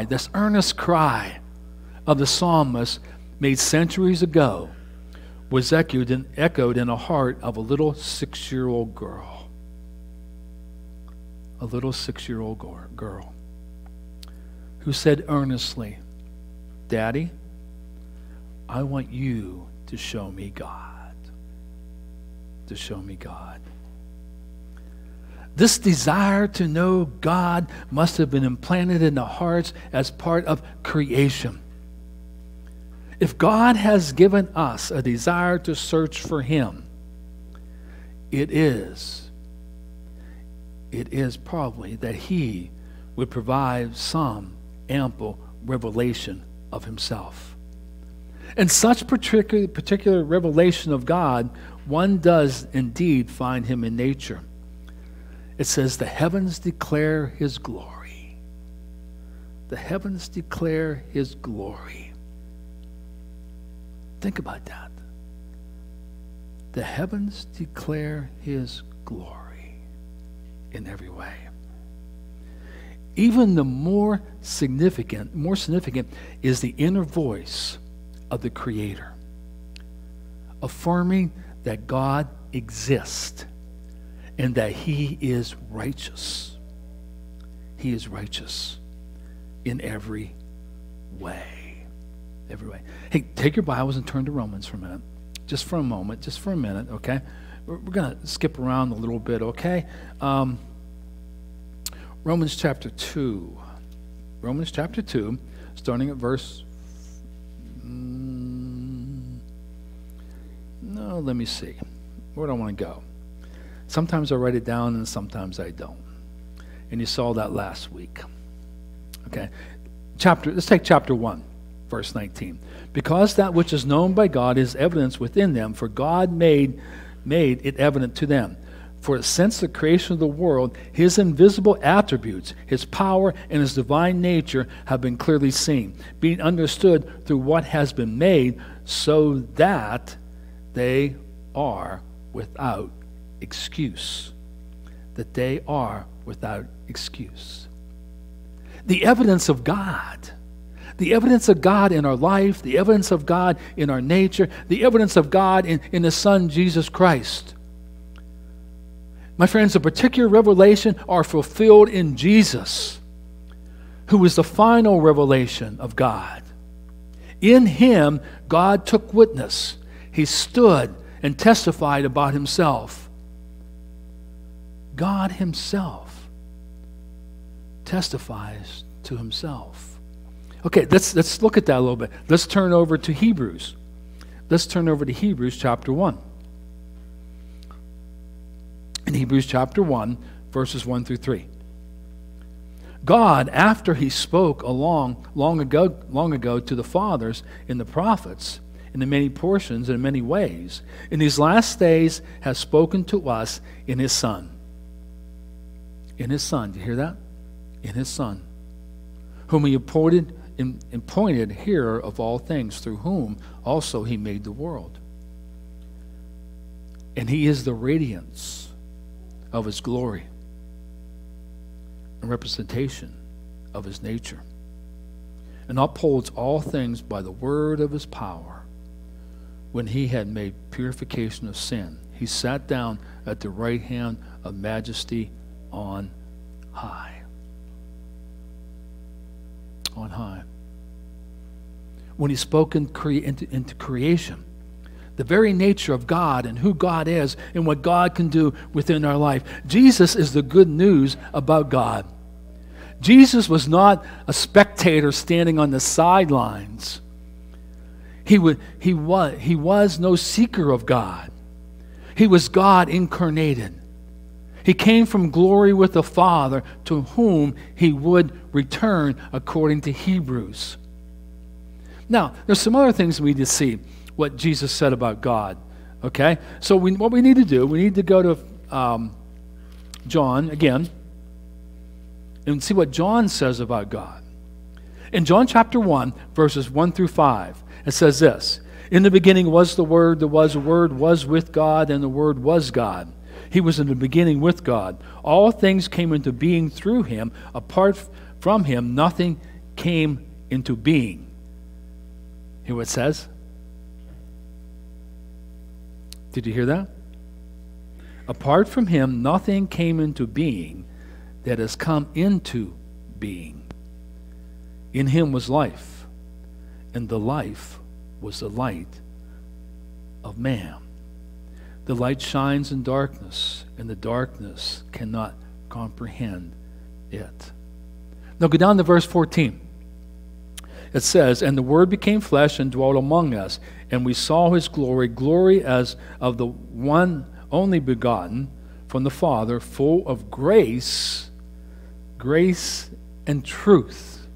of the psalmist made centuries ago was echoed in the heart of a little 6-year-old girl. A little 6-year-old girl who said earnestly, Daddy, I want you to show me God. To show me God. This desire to know God must have been implanted in the hearts as part of creation. If God has given us a desire to search for him, it is probably that he would provide some ample revelation of himself. And such particular revelation of God, one does indeed find him in nature. It says, the heavens declare his glory. The heavens declare his glory. Think about that. The heavens declare his glory in every way. Even the more significant is the inner voice of the Creator, affirming that God exists and that he is righteous. He is righteous in every way. Every way. Hey, take your Bibles and turn to Romans for a minute. Just for a moment, just for a minute, okay? We're going to skip around a little bit, okay? Romans chapter 2. Romans chapter 2, starting at verse... no, let me see. Where do I want to go? Sometimes I write it down and sometimes I don't. And you saw that last week. Okay? Let's take chapter 1, verse 19. Because that which is known by God is evidence within them, for God made it evident to them. For since the creation of the world, his invisible attributes, his power, and his divine nature have been clearly seen, being understood through what has been made, so that they are without excuse. That they are without excuse. The evidence of God. The evidence of God in our life, the evidence of God in our nature, the evidence of God in His Son, Jesus Christ. My friends, the particular revelation are fulfilled in Jesus, who is the final revelation of God. In Him, God took witness. He stood and testified about Himself. God Himself testifies to Himself. Okay, let's look at that a little bit. Let's turn over to Hebrews. Let's turn over to Hebrews chapter 1. In Hebrews chapter 1, verses 1 through 3. God, after He spoke long ago to the fathers in the prophets, in the many portions and in many ways, in these last days has spoken to us in His Son. In His Son. Do you hear that? In His Son. Whom He appointed heir of all things, through whom also He made the world. And He is the radiance of His glory, a representation of His nature, and upholds all things by the word of His power. When He had made purification of sin, He sat down at the right hand of majesty on high. On high. When He spoke into creation, the very nature of God and who God is and what God can do within our life. Jesus is the good news about God. Jesus was not a spectator standing on the sidelines. He was no seeker of God. He was God incarnated. He came from glory with the Father, to whom He would return according to Hebrews. Now, there's some other things we need to see what Jesus said about God. Okay? So what we need to do, we need to go to John again and see what John says about God. In John chapter 1, verses 1 through 5, it says this: In the beginning was the Word, the Word was with God, and the Word was God. He was in the beginning with God. All things came into being through Him. Apart from Him, nothing came into being. Hear what it says? Did you hear that? Apart from Him, nothing came into being that has come into being. In Him was life, and the life was the light of man. The light shines in darkness, and the darkness cannot comprehend it. Now go down to verse 14. It says, And the Word became flesh and dwelt among us, and we saw His glory, glory as of the one only begotten from the Father, full of grace and truth.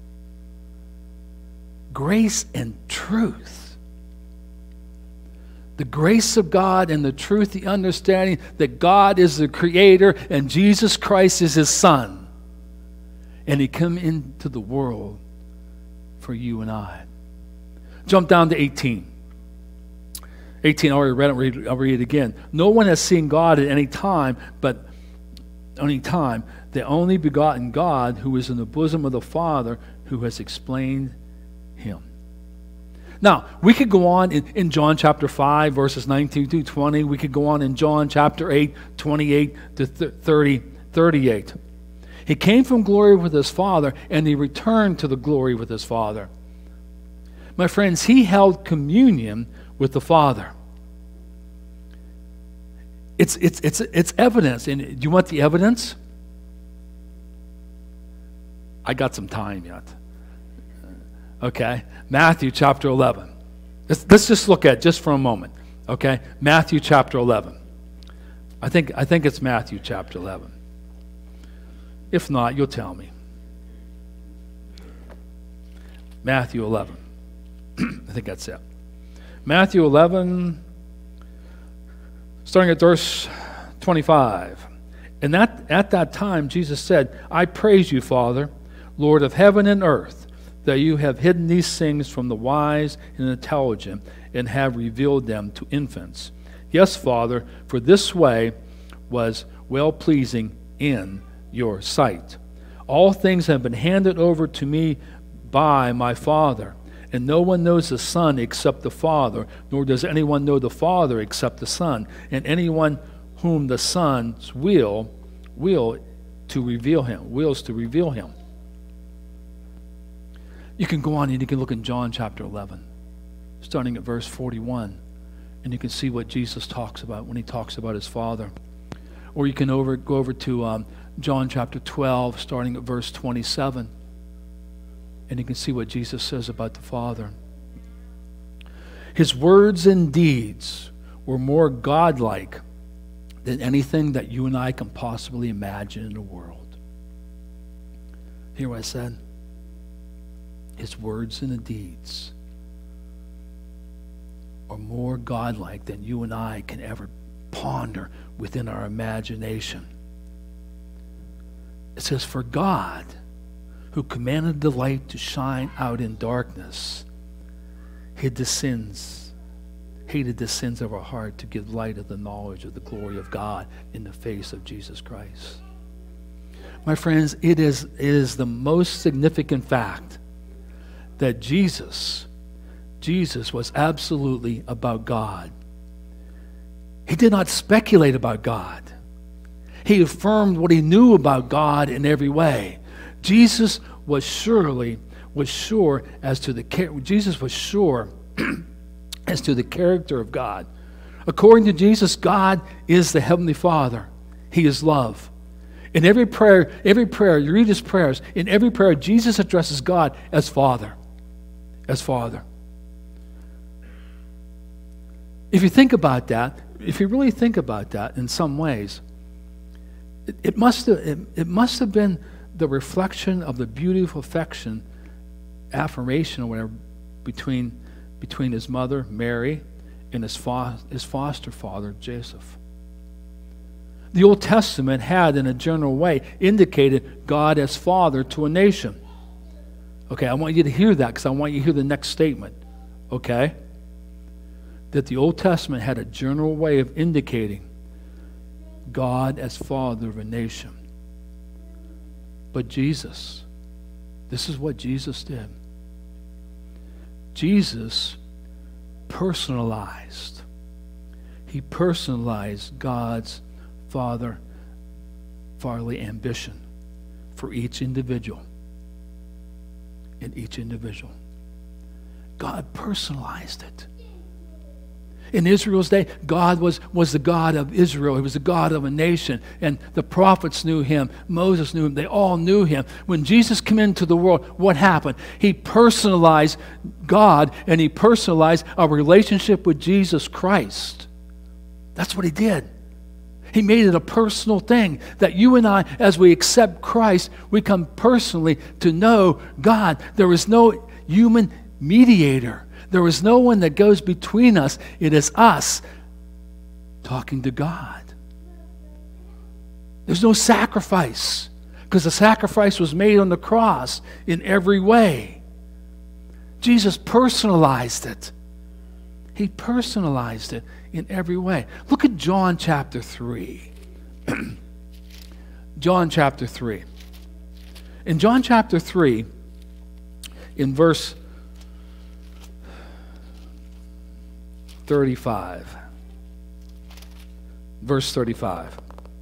Grace and truth. The grace of God and the truth, the understanding that God is the Creator and Jesus Christ is His Son. And He came into the world for you and I. Jump down to 18. 18, I already read it. I'll read it again. No one has seen God at any time, but the only begotten God who is in the bosom of the Father, who has explained Him. Now, we could go on in John chapter 5, verses 19 to 20. We could go on in John chapter 8, 28 to 38. He came from glory with His Father, and He returned to the glory with His Father. My friends, He held communion with the Father. It's evidence. And do you want the evidence? I got some time yet. Okay, Matthew chapter 11. Let's just look at it just for a moment. Okay, Matthew chapter 11. I think it's Matthew chapter 11. If not, you'll tell me. Matthew 11. I think that's it. Matthew 11, starting at verse 25. And at that time, Jesus said, I praise you, Father, Lord of heaven and earth, that you have hidden these things from the wise and intelligent and have revealed them to infants. Yes, Father, for this way was well-pleasing in your sight. All things have been handed over to me by my Father, and no one knows the Son except the Father, nor does anyone know the Father except the Son, and anyone whom the Son's wills to reveal him. You can go on and you can look in John chapter 11, starting at verse 41, and you can see what Jesus talks about when he talks about his Father. Or you can go over to John chapter 12, starting at verse 27, and you can see what Jesus says about the Father. His words and deeds were more godlike than anything that you and I can possibly imagine in the world. Hear what I said? His words and deeds are more godlike than you and I can ever ponder within our imagination. It says, for God, who commanded the light to shine out in darkness, hated the sins of our heart to give light of the knowledge of the glory of God in the face of Jesus Christ. My friends, it is the most significant fact that Jesus was absolutely about God. He did not speculate about God. He affirmed what he knew about God in every way. Jesus was sure as to the character of God. According to Jesus, God is the Heavenly Father. He is love. In every prayer, you read his prayers, in every prayer, Jesus addresses God as Father. As Father. If you think about that, if you really think about that in some ways, it must have been the reflection of the beautiful affection, affirmation or whatever, between his mother, Mary, and his foster father, Joseph. The Old Testament had, in a general way, indicated God as Father to a nation. Okay, I want you to hear that because I want you to hear the next statement. Okay? That the Old Testament had a general way of indicating God as Father of a nation. But Jesus, this is what Jesus did. Jesus personalized. He personalized God's fatherly ambition for each individual. In each individual. God personalized it. In Israel's day, God was the God of Israel. He was the God of a nation. And the prophets knew him. Moses knew him. They all knew him. When Jesus came into the world, what happened? He personalized God, and he personalized our relationship with Jesus Christ. That's what he did. He made it a personal thing that you and I, as we accept Christ, we come personally to know God. There is no human mediator. There is no one that goes between us. It is us talking to God. There's no sacrifice because the sacrifice was made on the cross in every way. Jesus personalized it. He personalized it in every way. Look at John chapter 3. John chapter 3. In John chapter 3, in verse 35. Verse 35.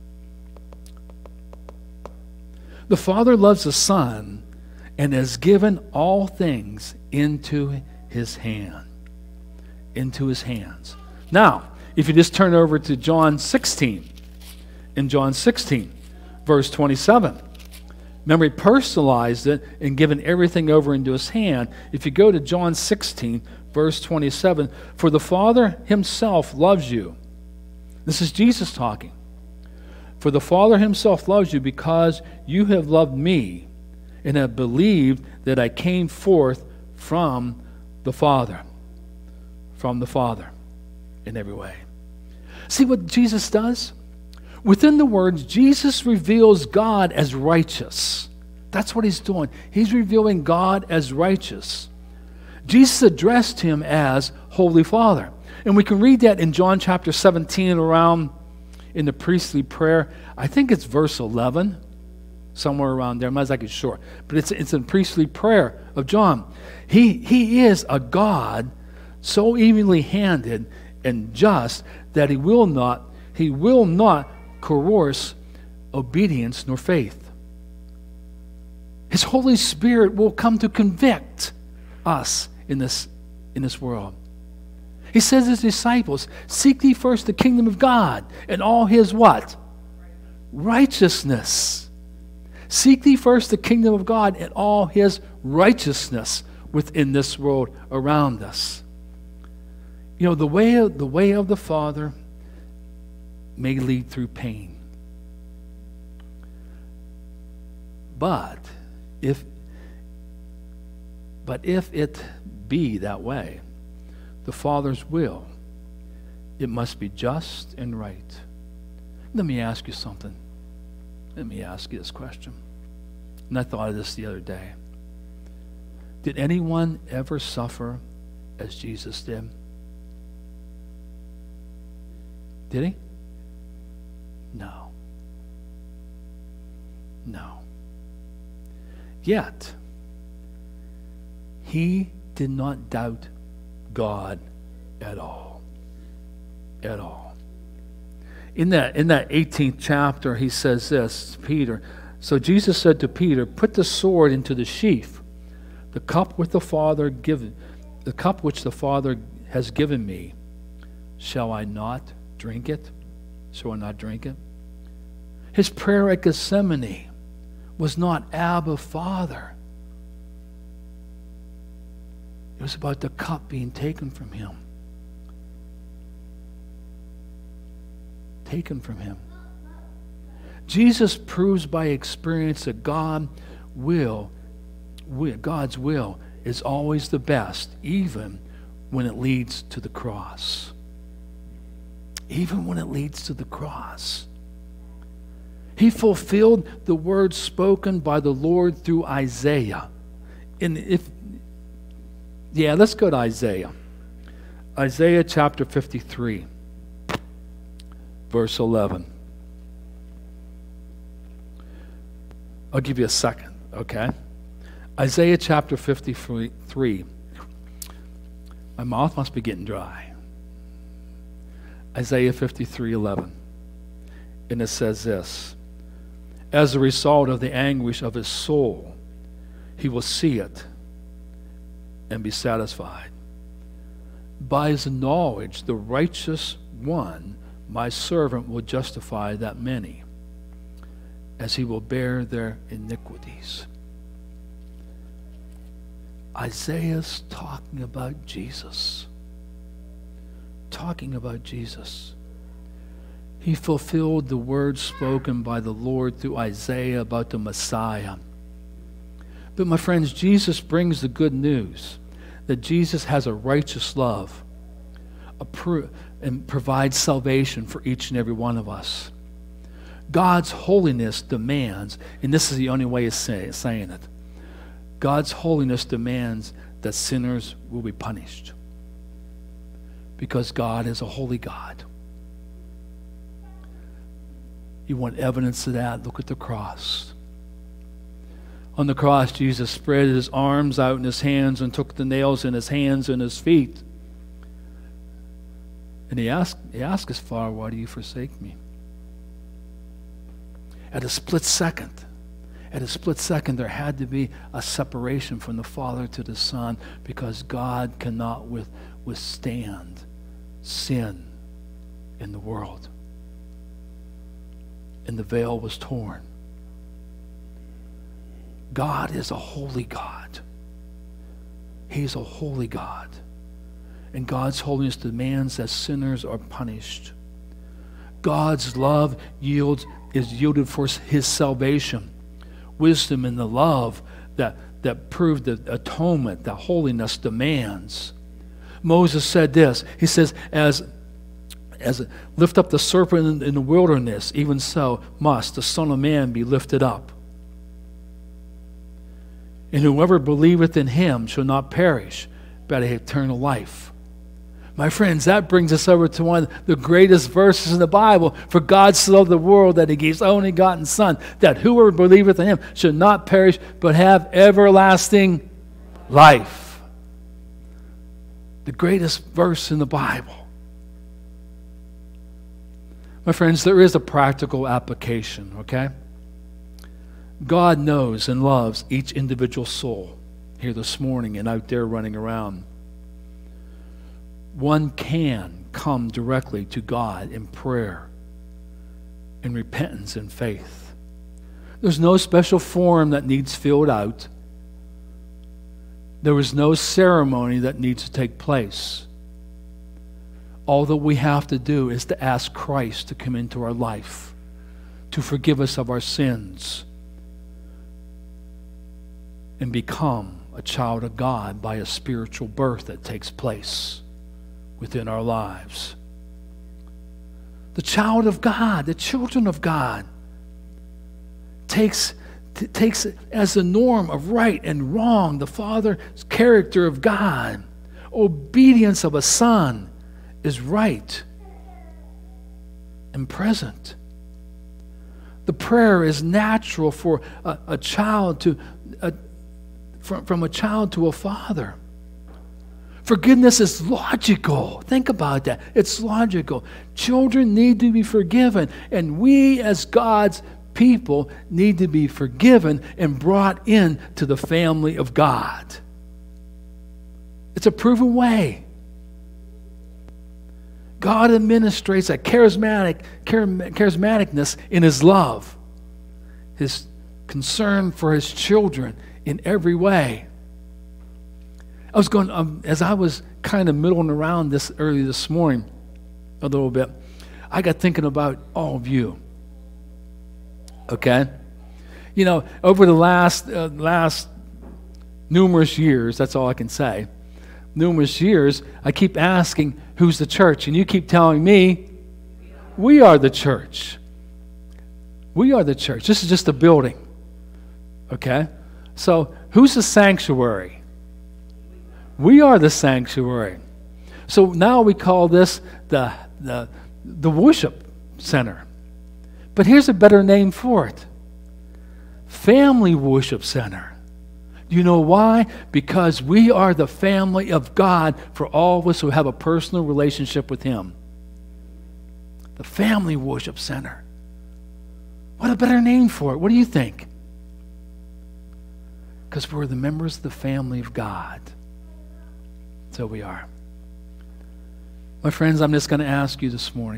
The Father loves the Son and has given all things into his hand. Into his hands. Now, if you just turn over to John 16, in John 16, verse 27, remember, he personalized it and given everything over into his hand. If you go to John 16, verse 27, for the Father himself loves you. This is Jesus talking. For the Father himself loves you because you have loved me and have believed that I came forth from the Father. From the Father in every way. See what Jesus does? Within the words, Jesus reveals God as righteous. That's what he's doing. He's revealing God as righteous. Jesus addressed him as Holy Father. And we can read that in John chapter 17 around in the priestly prayer. I think it's verse 11, somewhere around there. I'm not exactly sure. But it's in priestly prayer of John. He is a God so evenly handed and just that he will not coerce obedience nor faith. His Holy Spirit will come to convict us in this world. He says to his disciples, seek ye first the kingdom of God and all his what? Righteousness. Seek thee first the kingdom of God and all his righteousness within this world around us. You know, the way of the Father may lead through pain. But if it be that way, the Father's will, it must be just and right. Let me ask you something. Let me ask you this question. And I thought of this the other day. Did anyone ever suffer as Jesus did? Did he? No. No. Yet, he did not doubt God at all. At all. In that 18th chapter, he says this, Peter. So Jesus said to Peter, put the sword into the sheath. The cup which the Father has given me, shall I not drink it? Shall I not drink it? His prayer at Gethsemane was not Abba, Father. It was about the cup being taken from him. Taken from him. Jesus proves by experience that God's will is always the best, even when it leads to the cross. Even when it leads to the cross. He fulfilled the words spoken by the Lord through Isaiah. Let's go to Isaiah. Isaiah chapter 53, verse 11. I'll give you a second, okay? Isaiah chapter 53. My mouth must be getting dry. Isaiah 53:11. And it says this, as a result of the anguish of his soul, he will see it and be satisfied. By his knowledge, the righteous one, my servant, will justify that many, as he will bear their iniquities. Isaiah's talking about Jesus. Talking about Jesus. He fulfilled the words spoken by the Lord through Isaiah about the Messiah. But my friends, Jesus brings the good news that Jesus has a righteous love and provides salvation for each and every one of us. God's holiness demands, and this is the only way of saying it, God's holiness demands that sinners will be punished. Because God is a holy God. You want evidence of that? Look at the cross. On the cross, Jesus spread his arms out in his hands and took the nails in his hands and his feet. And he asked his Father, why do you forsake me? At a split second, there had to be a separation from the Father to the Son, because God cannot withstand sin in the world. And the veil was torn. God is a holy God. He's a holy God. And God's holiness demands that sinners are punished. God's love is yielded for his salvation. Wisdom and the love that proved the atonement, the holiness demands. Moses said this. He says, as lift up the serpent in the wilderness, even so must the Son of Man be lifted up. And whoever believeth in him shall not perish, but have eternal life. My friends, that brings us over to one of the greatest verses in the Bible. For God so loved the world that he gave his only begotten Son, that whoever believeth in him should not perish, but have everlasting life. The greatest verse in the Bible. My friends, there is a practical application, okay? God knows and loves each individual soul here this morning and out there running around. One can come directly to God in prayer, in repentance and faith. There's no special form that needs filled out. There is no ceremony that needs to take place. All that we have to do is to ask Christ to come into our life, to forgive us of our sins, and become a child of God by a spiritual birth that takes place within our lives. The child of God, the children of God, takes as the norm of right and wrong the Father's character of God. Obedience of a son is right and present. The prayer is natural for a child to from a child to a father. Forgiveness is logical. Think about that. It's logical. Children need to be forgiven, and we as God's people need to be forgiven and brought into the family of God. It's a proven way. God administrates a charismaticness in his love, his concern for his children in every way. I was going, as I was kind of middling around this early this morning a little bit, I got thinking about all of you. Okay? You know, over the last numerous years, that's all I can say, numerous years, I keep asking, who's the church? And you keep telling me, we are the church. We are the church. This is just a building. Okay? So, who's the sanctuary? We are the sanctuary. So now we call this the worship center. But here's a better name for it. Family Worship Center. Do you know why? Because we are the family of God for all of us who have a personal relationship with him. The Family Worship Center. What a better name for it. What do you think? Because we're the members of the family of God. So we are. My friends, I'm just going to ask you this morning,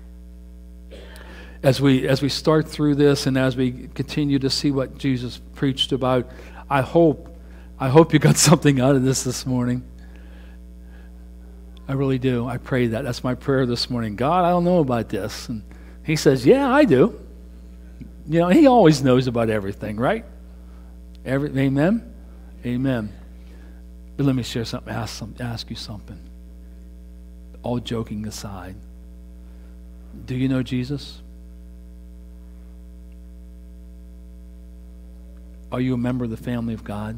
as we start through this and as we continue to see what Jesus preached about, I hope you got something out of this morning. I really do. I pray that. That's my prayer this morning. God, I don't know about this. And he says, yeah, I do. You know, he always knows about everything, right? Amen? Amen. But let me share something, ask you something. All joking aside, do you know Jesus? Are you a member of the family of God?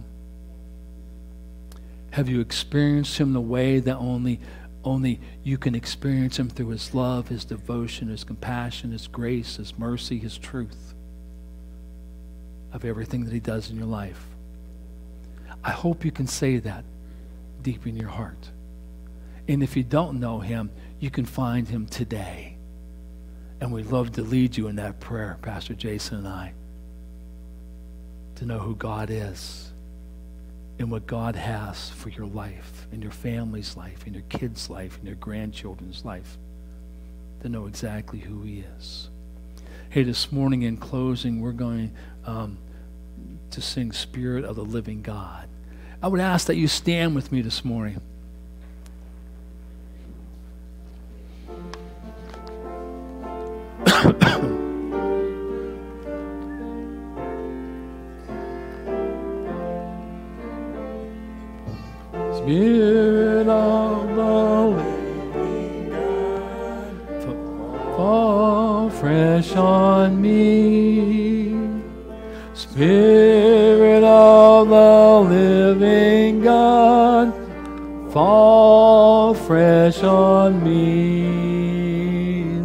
Have you experienced him the way that only you can experience him, through his love, his devotion, his compassion, his grace, his mercy, his truth of everything that he does in your life? I hope you can say that deep in your heart. And if you don't know him, you can find him today. And we'd love to lead you in that prayer, Pastor Jason and I, to know who God is and what God has for your life, in your family's life, in your kids' life, in your grandchildren's life, to know exactly who he is. Hey, this morning in closing, we're going to sing Spirit of the Living God. I would ask that you stand with me this morning. Spirit of the living God, on me. Spirit of the living God, fall fresh on me.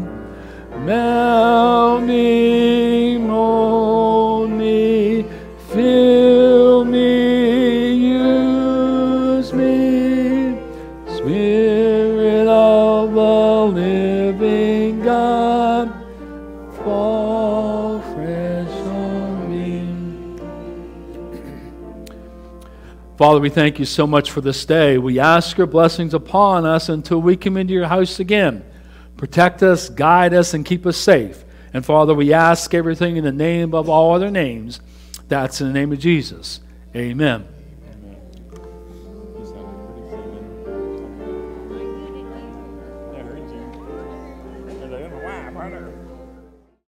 Melt me, mold me, fill me, use me. Spirit of the living God, fall fresh on me. Father, we thank you so much for this day. We ask your blessings upon us until we come into your house again. Protect us, guide us, and keep us safe. And Father, we ask everything in the name of all other names. That's in the name of Jesus. Amen.